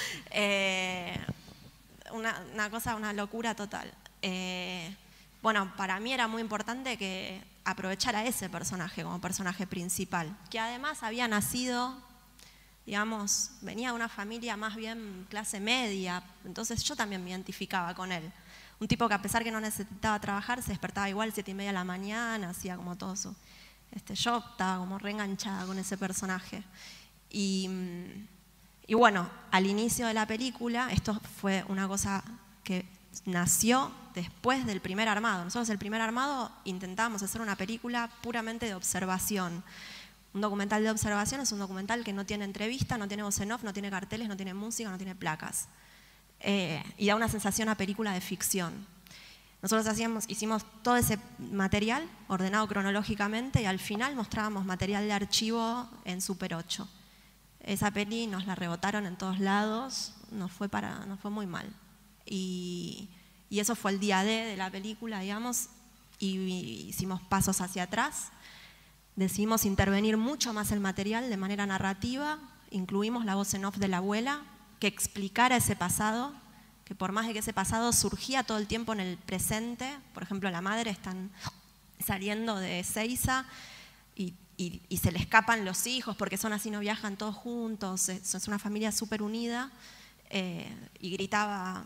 Una cosa, una locura total. Bueno, para mí era muy importante que aprovechara a ese personaje como personaje principal, que además había nacido, digamos, venía de una familia más bien clase media, entonces yo también me identificaba con él. Un tipo que a pesar que no necesitaba trabajar, se despertaba igual 7:30 de la mañana, hacía como todo eso. Yo estaba como reenganchada con ese personaje. Y bueno, al inicio de la película, esto fue una cosa que nació después del primer armado. Nosotros el primer armado intentábamos hacer una película puramente de observación. Un documental de observación es un documental que no tiene entrevista, no tiene voz en off, no tiene carteles, no tiene música, no tiene placas. Y da una sensación a película de ficción. Nosotros hicimos todo ese material ordenado cronológicamente y al final mostrábamos material de archivo en Super 8. Esa peli nos la rebotaron en todos lados, nos fue muy mal. Y eso fue el día D de la película, digamos, y hicimos pasos hacia atrás. Decidimos intervenir mucho más el material de manera narrativa, incluimos la voz en off de la abuela, que explicara ese pasado, que por más de que ese pasado surgía todo el tiempo en el presente, por ejemplo la madre están saliendo de Ezeiza y se le escapan los hijos porque son así, no viajan todos juntos, es una familia súper unida, y gritaba,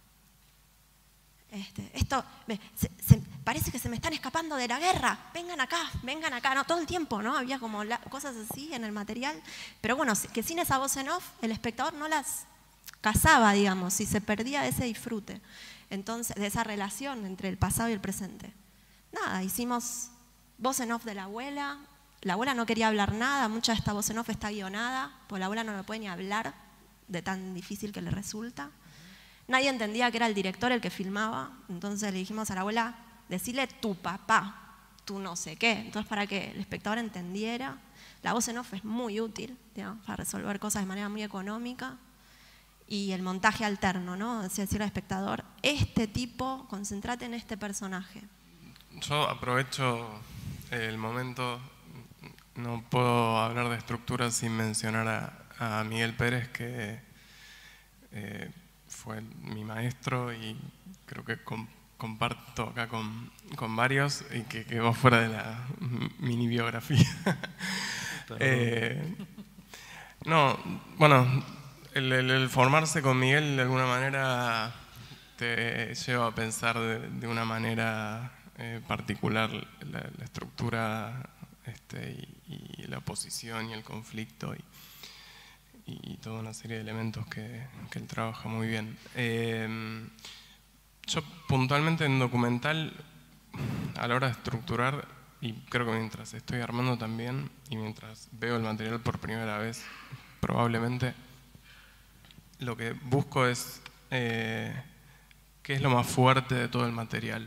parece que se me están escapando de la guerra, vengan acá, no, todo el tiempo, ¿no? Había como cosas así en el material, pero bueno, que sin esa voz en off, el espectador no las cazaba, digamos, y se perdía ese disfrute, entonces, de esa relación entre el pasado y el presente. Nada, hicimos voz en off de la abuela no quería hablar nada, mucha de esta voz en off está guionada, porque la abuela no lo puede ni hablar, de tan difícil que le resulta. Nadie entendía que era el director el que filmaba, entonces le dijimos a la abuela, decile tu papá, tu no sé qué. Entonces para que el espectador entendiera, la voz en off es muy útil, digamos, para resolver cosas de manera muy económica. Y el montaje alterno, ¿no? Decirle al espectador, concéntrate en este personaje. Yo aprovecho el momento, no puedo hablar de estructura sin mencionar a Miguel Pérez, que fue mi maestro y creo que comparto acá con varios y que quedó fuera de la mini biografía. No, bueno, el formarse con Miguel de alguna manera te lleva a pensar de una manera particular la estructura y la oposición y el conflicto y toda una serie de elementos que él trabaja muy bien. Yo puntualmente en documental, a la hora de estructurar, y creo que mientras estoy armando también, y mientras veo el material por primera vez, probablemente, lo que busco es qué es lo más fuerte de todo el material.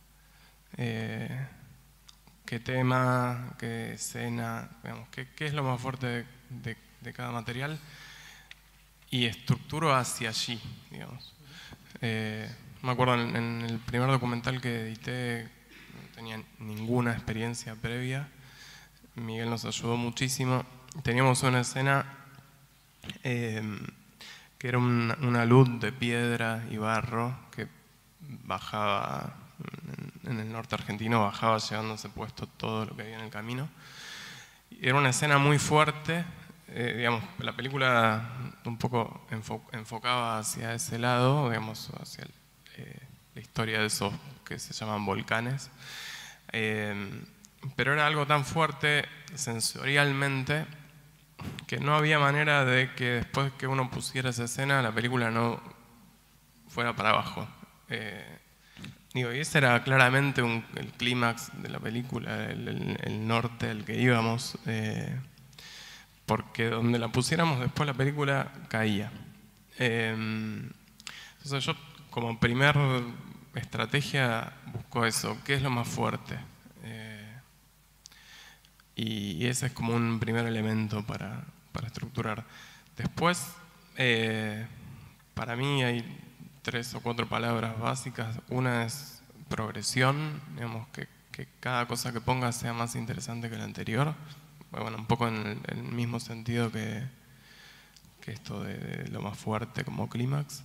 Qué tema, qué escena, digamos, qué es lo más fuerte de cada material y estructuro hacia allí, digamos. Me acuerdo en el primer documental que edité, no tenía ninguna experiencia previa, Miguel nos ayudó muchísimo. Teníamos una escena que era una luz de piedra y barro que bajaba en el norte argentino, bajaba llevándose puesto todo lo que había en el camino. Y era una escena muy fuerte, digamos, la película un poco enfocaba hacia ese lado, digamos, hacia la historia de esos que se llaman volcanes. Pero era algo tan fuerte sensorialmente que no había manera de que después que uno pusiera esa escena la película no fuera para abajo. Y ese era claramente el clímax de la película, el norte al que íbamos, porque donde la pusiéramos después la película caía. Entonces yo como primer estrategia busco eso, ¿qué es lo más fuerte? Y ese es como un primer elemento para estructurar. Después, para mí hay 3 o 4 palabras básicas. Una es progresión, digamos, que cada cosa que ponga sea más interesante que la anterior. Bueno, un poco en el mismo sentido que esto de lo más fuerte como clímax.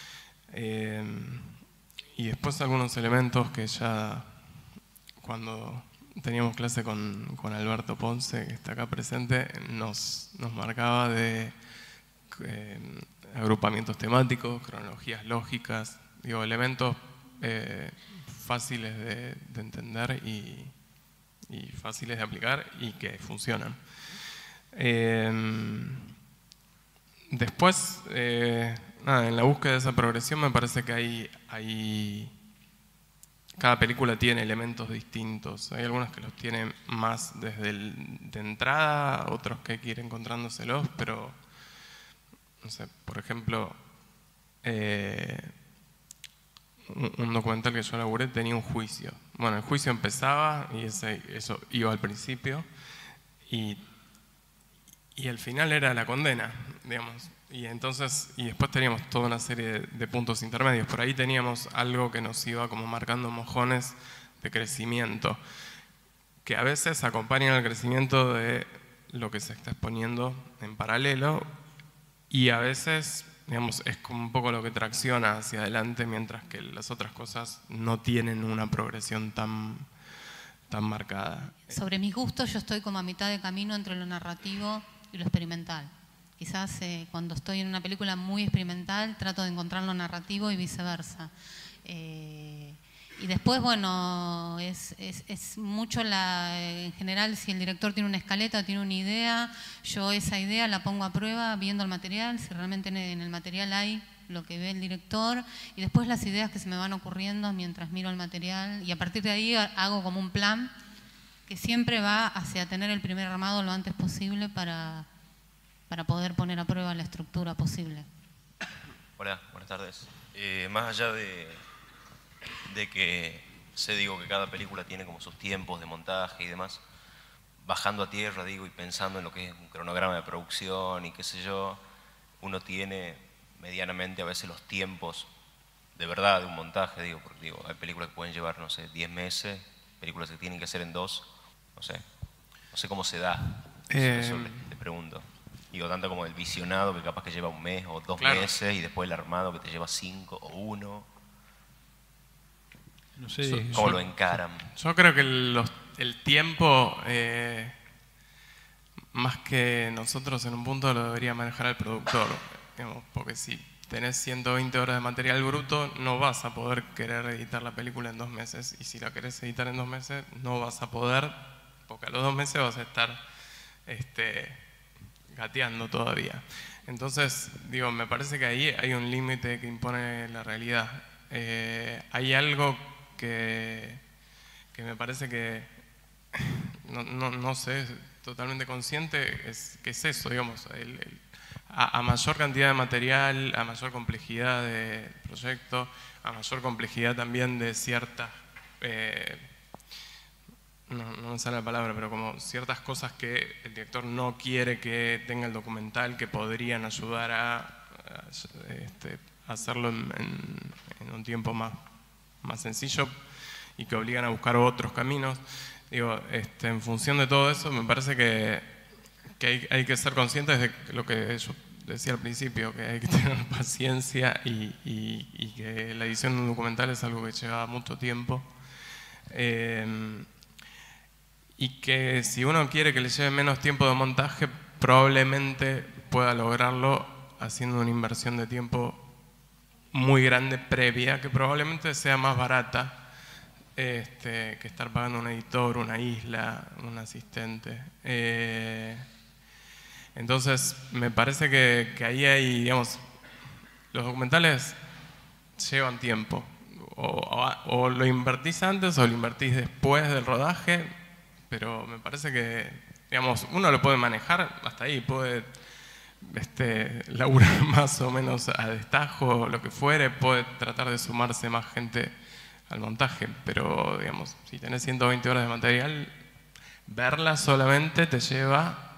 Y después algunos elementos que ya cuando teníamos clase con Alberto Ponce, que está acá presente, nos marcaba de agrupamientos temáticos, cronologías lógicas, digo, elementos fáciles de entender y fáciles de aplicar y que funcionan. Después, nada, en la búsqueda de esa progresión me parece que cada película tiene elementos distintos. Hay algunas que los tienen más desde de entrada, otros que hay que ir encontrándoselos, pero, no sé, por ejemplo, un documental que yo laburé tenía un juicio. Bueno, el juicio empezaba y eso iba al principio y al final era la condena, digamos. Y después teníamos toda una serie de puntos intermedios. Por ahí teníamos algo que nos iba como marcando mojones de crecimiento, que a veces acompañan al crecimiento de lo que se está exponiendo en paralelo y a veces, digamos, es como un poco lo que tracciona hacia adelante, mientras que las otras cosas no tienen una progresión tan marcada. Sobre mis gustos, yo estoy como a mitad de camino entre lo narrativo y lo experimental. Quizás cuando estoy en una película muy experimental trato de encontrar lo narrativo y viceversa. Y después, bueno, es mucho en general, si el director tiene una escaleta o tiene una idea, yo esa idea la pongo a prueba viendo el material, si realmente en el material hay lo que ve el director, y después las ideas que se me van ocurriendo mientras miro el material, y a partir de ahí hago como un plan que siempre va hacia tener el primer armado lo antes posible para poder poner a prueba la estructura posible. Hola, buenas tardes. Más allá de que digo que cada película tiene como sus tiempos de montaje y demás, bajando a tierra, digo, y pensando en lo que es un cronograma de producción y qué sé yo, uno tiene medianamente a veces los tiempos de verdad de un montaje, digo, porque digo, hay películas que pueden llevar, no sé, 10 meses, películas que tienen que hacer en 2, no sé cómo se da, eso le pregunto. Digo, tanto como el visionado que capaz que lleva 1 mes o 2 meses y después el armado que te lleva 5 o 1. No sé, ¿Cómo lo encaran? Yo creo que el tiempo, más que nosotros en un punto, lo debería manejar el productor. Digamos, porque si tenés 120 horas de material bruto, no vas a poder querer editar la película en 2 meses. Y si la querés editar en 2 meses, no vas a poder, porque a los 2 meses vas a estar gateando todavía. Entonces, digo, me parece que ahí hay un límite que impone la realidad. Hay algo que me parece que no sé, totalmente consciente, que es eso, digamos, a mayor cantidad de material, a mayor complejidad de proyecto, a mayor complejidad también de ciertas, no me sale la palabra, pero como ciertas cosas que el director no quiere que tenga el documental, que podrían ayudar a hacerlo en un tiempo más sencillo y que obligan a buscar otros caminos. Digo, en función de todo eso, me parece que hay que ser conscientes de lo que yo decía al principio, que hay que tener paciencia y que la edición de un documental es algo que lleva mucho tiempo. Y que si uno quiere que le lleve menos tiempo de montaje, probablemente pueda lograrlo haciendo una inversión de tiempo muy grande previa, que probablemente sea más barata que estar pagando un editor, una isla, un asistente. Entonces, me parece que ahí hay, digamos, los documentales llevan tiempo. O lo invertís antes o lo invertís después del rodaje, pero me parece que, digamos, uno lo puede manejar hasta ahí, puede laburar más o menos a destajo, lo que fuere, puede tratar de sumarse más gente al montaje, pero, digamos, si tenés 120 horas de material, verla solamente te lleva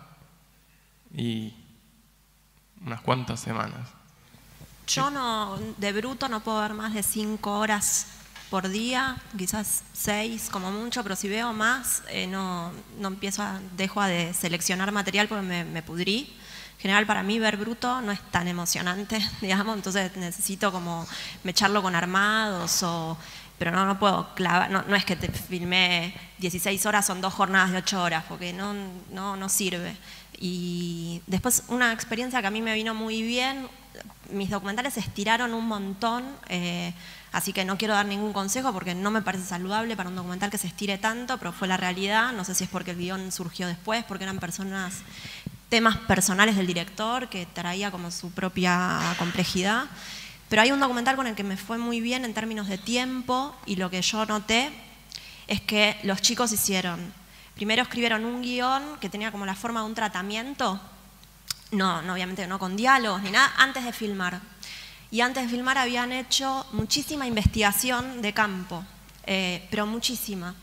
unas cuantas semanas. Yo no, de bruto no puedo ver más de 5 horas por día, quizás 6 como mucho, pero si veo más, no dejo de seleccionar material porque me pudrí. En general, para mí ver bruto no es tan emocionante, digamos, entonces necesito como mecharlo con armados, pero no puedo clavar, no es que te filmé 16 horas, son 2 jornadas de 8 horas, porque no sirve. Y después una experiencia que a mí me vino muy bien, mis documentales se estiraron un montón, así que no quiero dar ningún consejo porque no me parece saludable para un documental que se estire tanto, pero fue la realidad. No sé si es porque el guión surgió después, porque eran temas personales del director que traía como su propia complejidad. Pero hay un documental con el que me fue muy bien en términos de tiempo, y lo que yo noté es que los chicos primero escribieron un guión que tenía como la forma de un tratamiento, obviamente no con diálogos ni nada, antes de filmar. Y antes de filmar habían hecho muchísima investigación de campo, pero muchísima.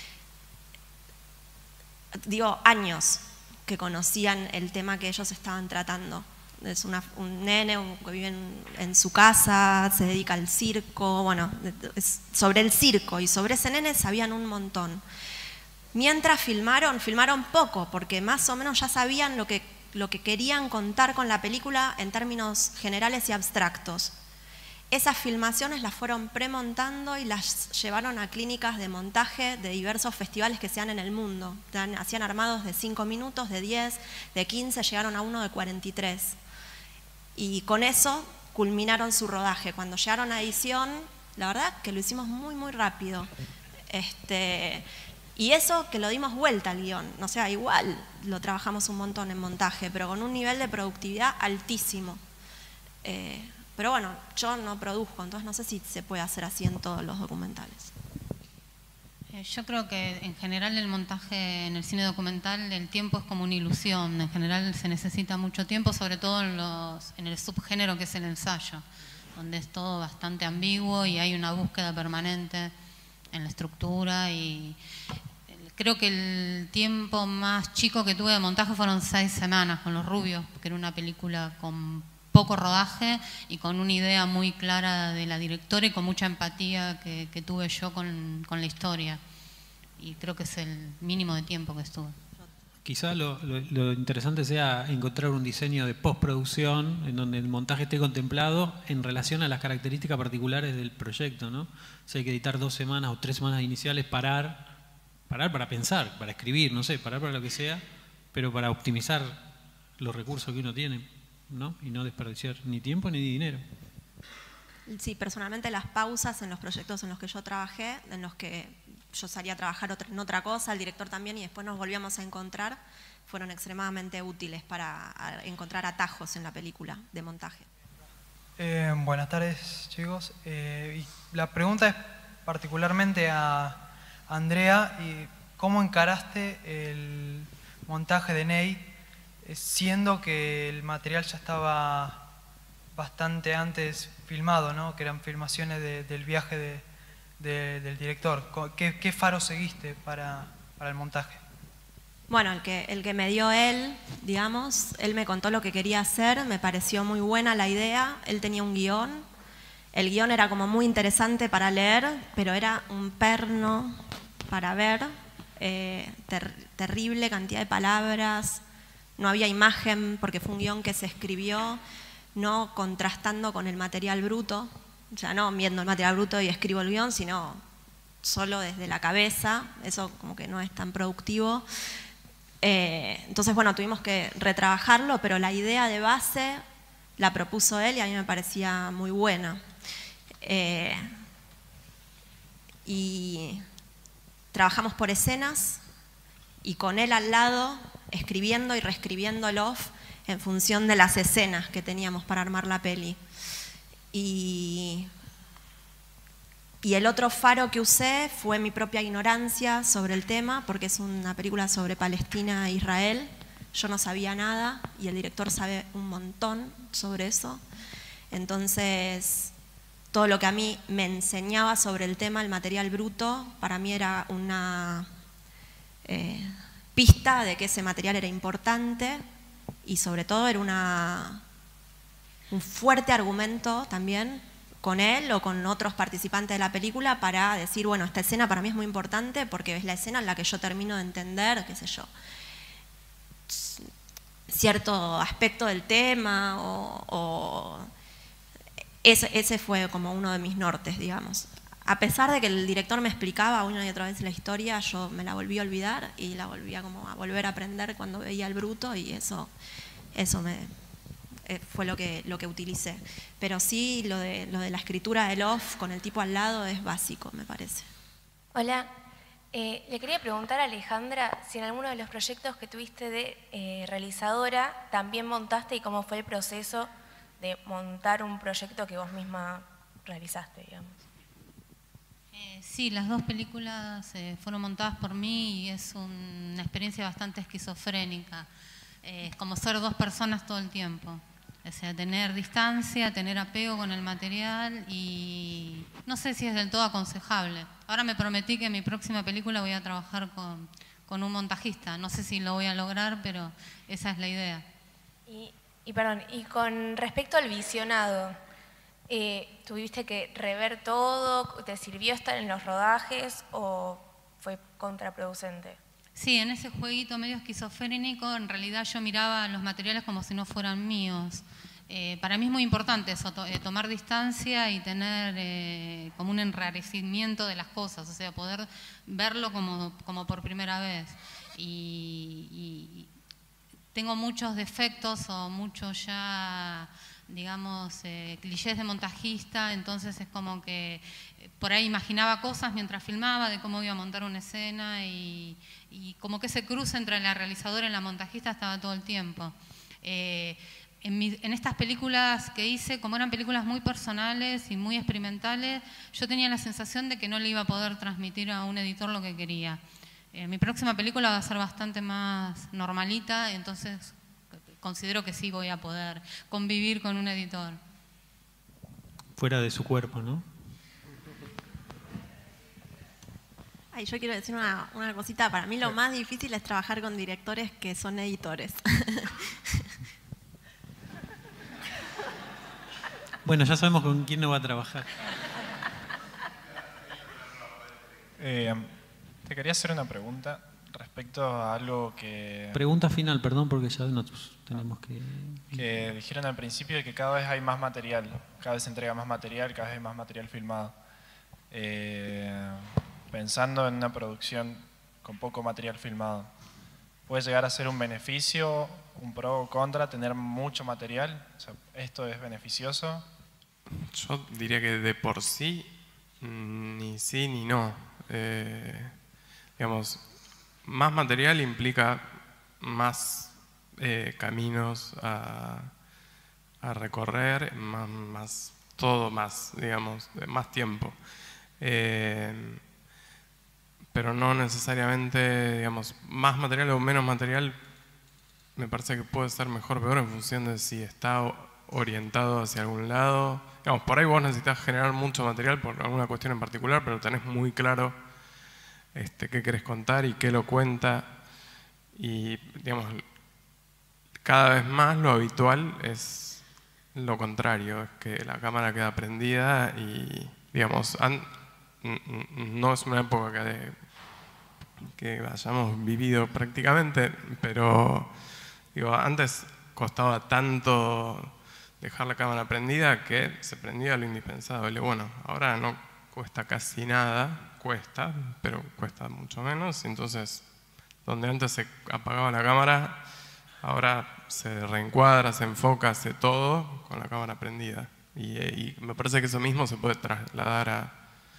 Digo, años que conocían el tema que ellos estaban tratando. Es un nene que vive en su casa, se dedica al circo, bueno, sobre el circo, y sobre ese nene sabían un montón. Mientras filmaron poco, porque más o menos ya sabían lo que querían contar con la película en términos generales y abstractos. Esas filmaciones las fueron premontando y las llevaron a clínicas de montaje de diversos festivales que se dan en el mundo. Hacían armados de 5 minutos, de 10, de 15, llegaron a uno de 43. Y con eso culminaron su rodaje. Cuando llegaron a edición, la verdad que lo hicimos muy, muy rápido. Y eso que lo dimos vuelta al guión, o sea, igual lo trabajamos un montón en montaje, pero con un nivel de productividad altísimo. Pero bueno, yo no produzco, entonces no sé si se puede hacer así en todos los documentales. Yo creo que en general el montaje en el cine documental, el tiempo es como una ilusión. En general se necesita mucho tiempo, sobre todo en el subgénero que es el ensayo, donde es todo bastante ambiguo y hay una búsqueda permanente en la estructura. Y creo que el tiempo más chico que tuve de montaje fueron 6 semanas con Los Rubios, porque era una película con poco rodaje y con una idea muy clara de la directora y con mucha empatía que tuve yo con la historia. Y creo que es el mínimo de tiempo que estuve. Quizá lo interesante sea encontrar un diseño de postproducción en donde el montaje esté contemplado en relación a las características particulares del proyecto, ¿no? Si hay que editar 2 semanas o 3 semanas iniciales, parar para pensar, para escribir, no sé, parar para lo que sea, pero para optimizar los recursos que uno tiene, ¿no? Y no desperdiciar ni tiempo ni dinero. Sí, personalmente las pausas en los proyectos en los que yo trabajé, en los que yo salía a trabajar en otra cosa, el director también, y después nos volvíamos a encontrar, fueron extremadamente útiles para encontrar atajos en la película de montaje. Buenas tardes, chicos. Y la pregunta es particularmente a Andrea, y ¿cómo encaraste el montaje de Ney, siendo que el material ya estaba bastante antes filmado, ¿no? Que eran filmaciones del viaje del director? ¿Qué faro seguiste para el montaje? Bueno, el que me dio él, digamos, él me contó lo que quería hacer, me pareció muy buena la idea, él tenía un guión, el guión era como muy interesante para leer, pero era un perno para ver, terrible cantidad de palabras, no había imagen porque fue un guión que se escribió no contrastando con el material bruto, o sea, no viendo el material bruto y escribo el guión, sino solo desde la cabeza, eso como que no es tan productivo. Entonces, bueno, tuvimos que retrabajarlo, pero la idea de base la propuso él y a mí me parecía muy buena. Y trabajamos por escenas y con él al lado, escribiendo y reescribiendo el off en función de las escenas que teníamos para armar la peli. Y el otro faro que usé fue mi propia ignorancia sobre el tema, porque es una película sobre Palestina e Israel. Yo no sabía nada y el director sabe un montón sobre eso. Entonces, todo lo que a mí me enseñaba sobre el tema, el material bruto, para mí era una pista de que ese material era importante y sobre todo era un fuerte argumento también con él o con otros participantes de la película para decir, bueno, esta escena para mí es muy importante porque es la escena en la que yo termino de entender, qué sé yo, cierto aspecto del tema o ese fue como uno de mis nortes, digamos. A pesar de que el director me explicaba una y otra vez la historia, yo me la volví a olvidar y la volvía como a volver a aprender cuando veía el bruto y eso fue lo que utilicé. Pero sí, lo de la escritura del off con el tipo al lado es básico, me parece. Hola, le quería preguntar a Alejandra si en alguno de los proyectos que tuviste de realizadora también montaste y cómo fue el proceso de montar un proyecto que vos misma realizaste, digamos. Sí, las dos películas fueron montadas por mí y es una experiencia bastante esquizofrénica. Es como ser dos personas todo el tiempo. O sea, tener distancia, tener apego con el material y no sé si es del todo aconsejable. Ahora me prometí que en mi próxima película voy a trabajar con un montajista. No sé si lo voy a lograr, pero esa es la idea. Y con respecto al visionado, ¿tuviste que rever todo? ¿Te sirvió estar en los rodajes o fue contraproducente? Sí, en ese jueguito medio esquizofrénico, en realidad yo miraba los materiales como si no fueran míos. Para mí es muy importante eso, tomar distancia y tener como un enrarecimiento de las cosas, o sea, poder verlo como por primera vez. Y tengo muchos defectos o muchos ya, digamos, clichés de montajista, entonces es como que por ahí imaginaba cosas mientras filmaba de cómo iba a montar una escena y como que ese cruce entre la realizadora y la montajista estaba todo el tiempo. En estas películas que hice, como eran películas muy personales y muy experimentales, yo tenía la sensación de que no le iba a poder transmitir a un editor lo que quería. Mi próxima película va a ser bastante más normalita, entonces considero que sí voy a poder convivir con un editor. Fuera de su cuerpo, ¿no? Ay, yo quiero decir una cosita. Para mí lo más difícil es trabajar con directores que son editores. Bueno, ya sabemos con quién no va a trabajar. Te quería hacer una pregunta respecto a algo que... Pregunta final, perdón, porque ya nosotros tenemos que... Que dijeron al principio de que cada vez hay más material, cada vez se entrega más material, cada vez hay más material filmado. Pensando en una producción con poco material filmado, ¿puede llegar a ser un beneficio, un pro o contra, tener mucho material? O sea, ¿esto es beneficioso? Yo diría que de por sí, ni sí ni no. Digamos, más material implica más caminos a recorrer, todo más, digamos, más tiempo. Pero no necesariamente, digamos, más material o menos material, me parece que puede ser mejor o peor en función de si está orientado hacia algún lado. Digamos, por ahí vos necesitas generar mucho material por alguna cuestión en particular, pero tenés muy claro qué querés contar y qué lo cuenta. Y, digamos, cada vez más lo habitual es lo contrario, es que la cámara queda prendida y, digamos, no es una época que hayamos vivido prácticamente, pero digo, antes costaba tanto dejar la cámara prendida que se prendía lo indispensable. Bueno, ahora cuesta casi nada, pero cuesta mucho menos. Entonces, donde antes se apagaba la cámara, ahora se reencuadra, se enfoca, hace todo con la cámara prendida. Y me parece que eso mismo se puede trasladar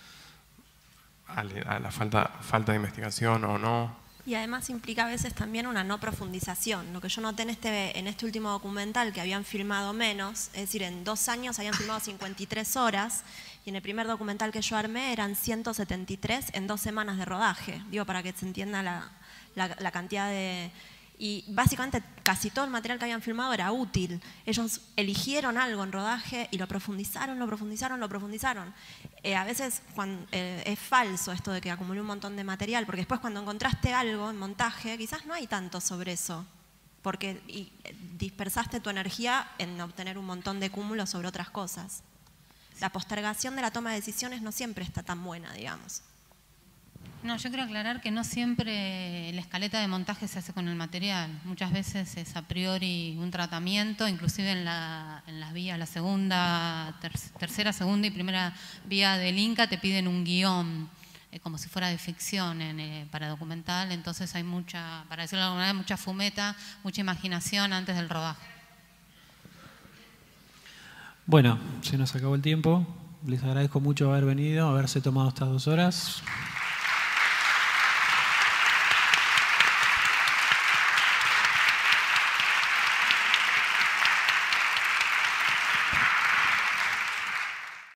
a la falta de investigación o no. Y además implica a veces también una no profundización. Lo que yo noté en este último documental, que habían filmado menos, es decir, en 2 años habían filmado 53 horas, y en el primer documental que yo armé eran 173 en 2 semanas de rodaje. Digo, para que se entienda la cantidad de... Y básicamente casi todo el material que habían filmado era útil. Ellos eligieron algo en rodaje y lo profundizaron. A veces es falso esto de que acumulé un montón de material, porque después cuando encontraste algo en montaje, quizás no hay tanto sobre eso, porque dispersaste tu energía en obtener un montón de cúmulos sobre otras cosas. La postergación de la toma de decisiones no siempre está tan buena, digamos. No, yo quiero aclarar que no siempre la escaleta de montaje se hace con el material. Muchas veces es a priori un tratamiento, inclusive en las vías, la segunda, tercera, segunda y primera vía del Inca te piden un guión, como si fuera de ficción para documental. Entonces hay mucha, para decirlo de alguna manera, mucha fumeta, mucha imaginación antes del rodaje. Bueno, se nos acabó el tiempo. Les agradezco mucho haber venido, haberse tomado estas 2 horas.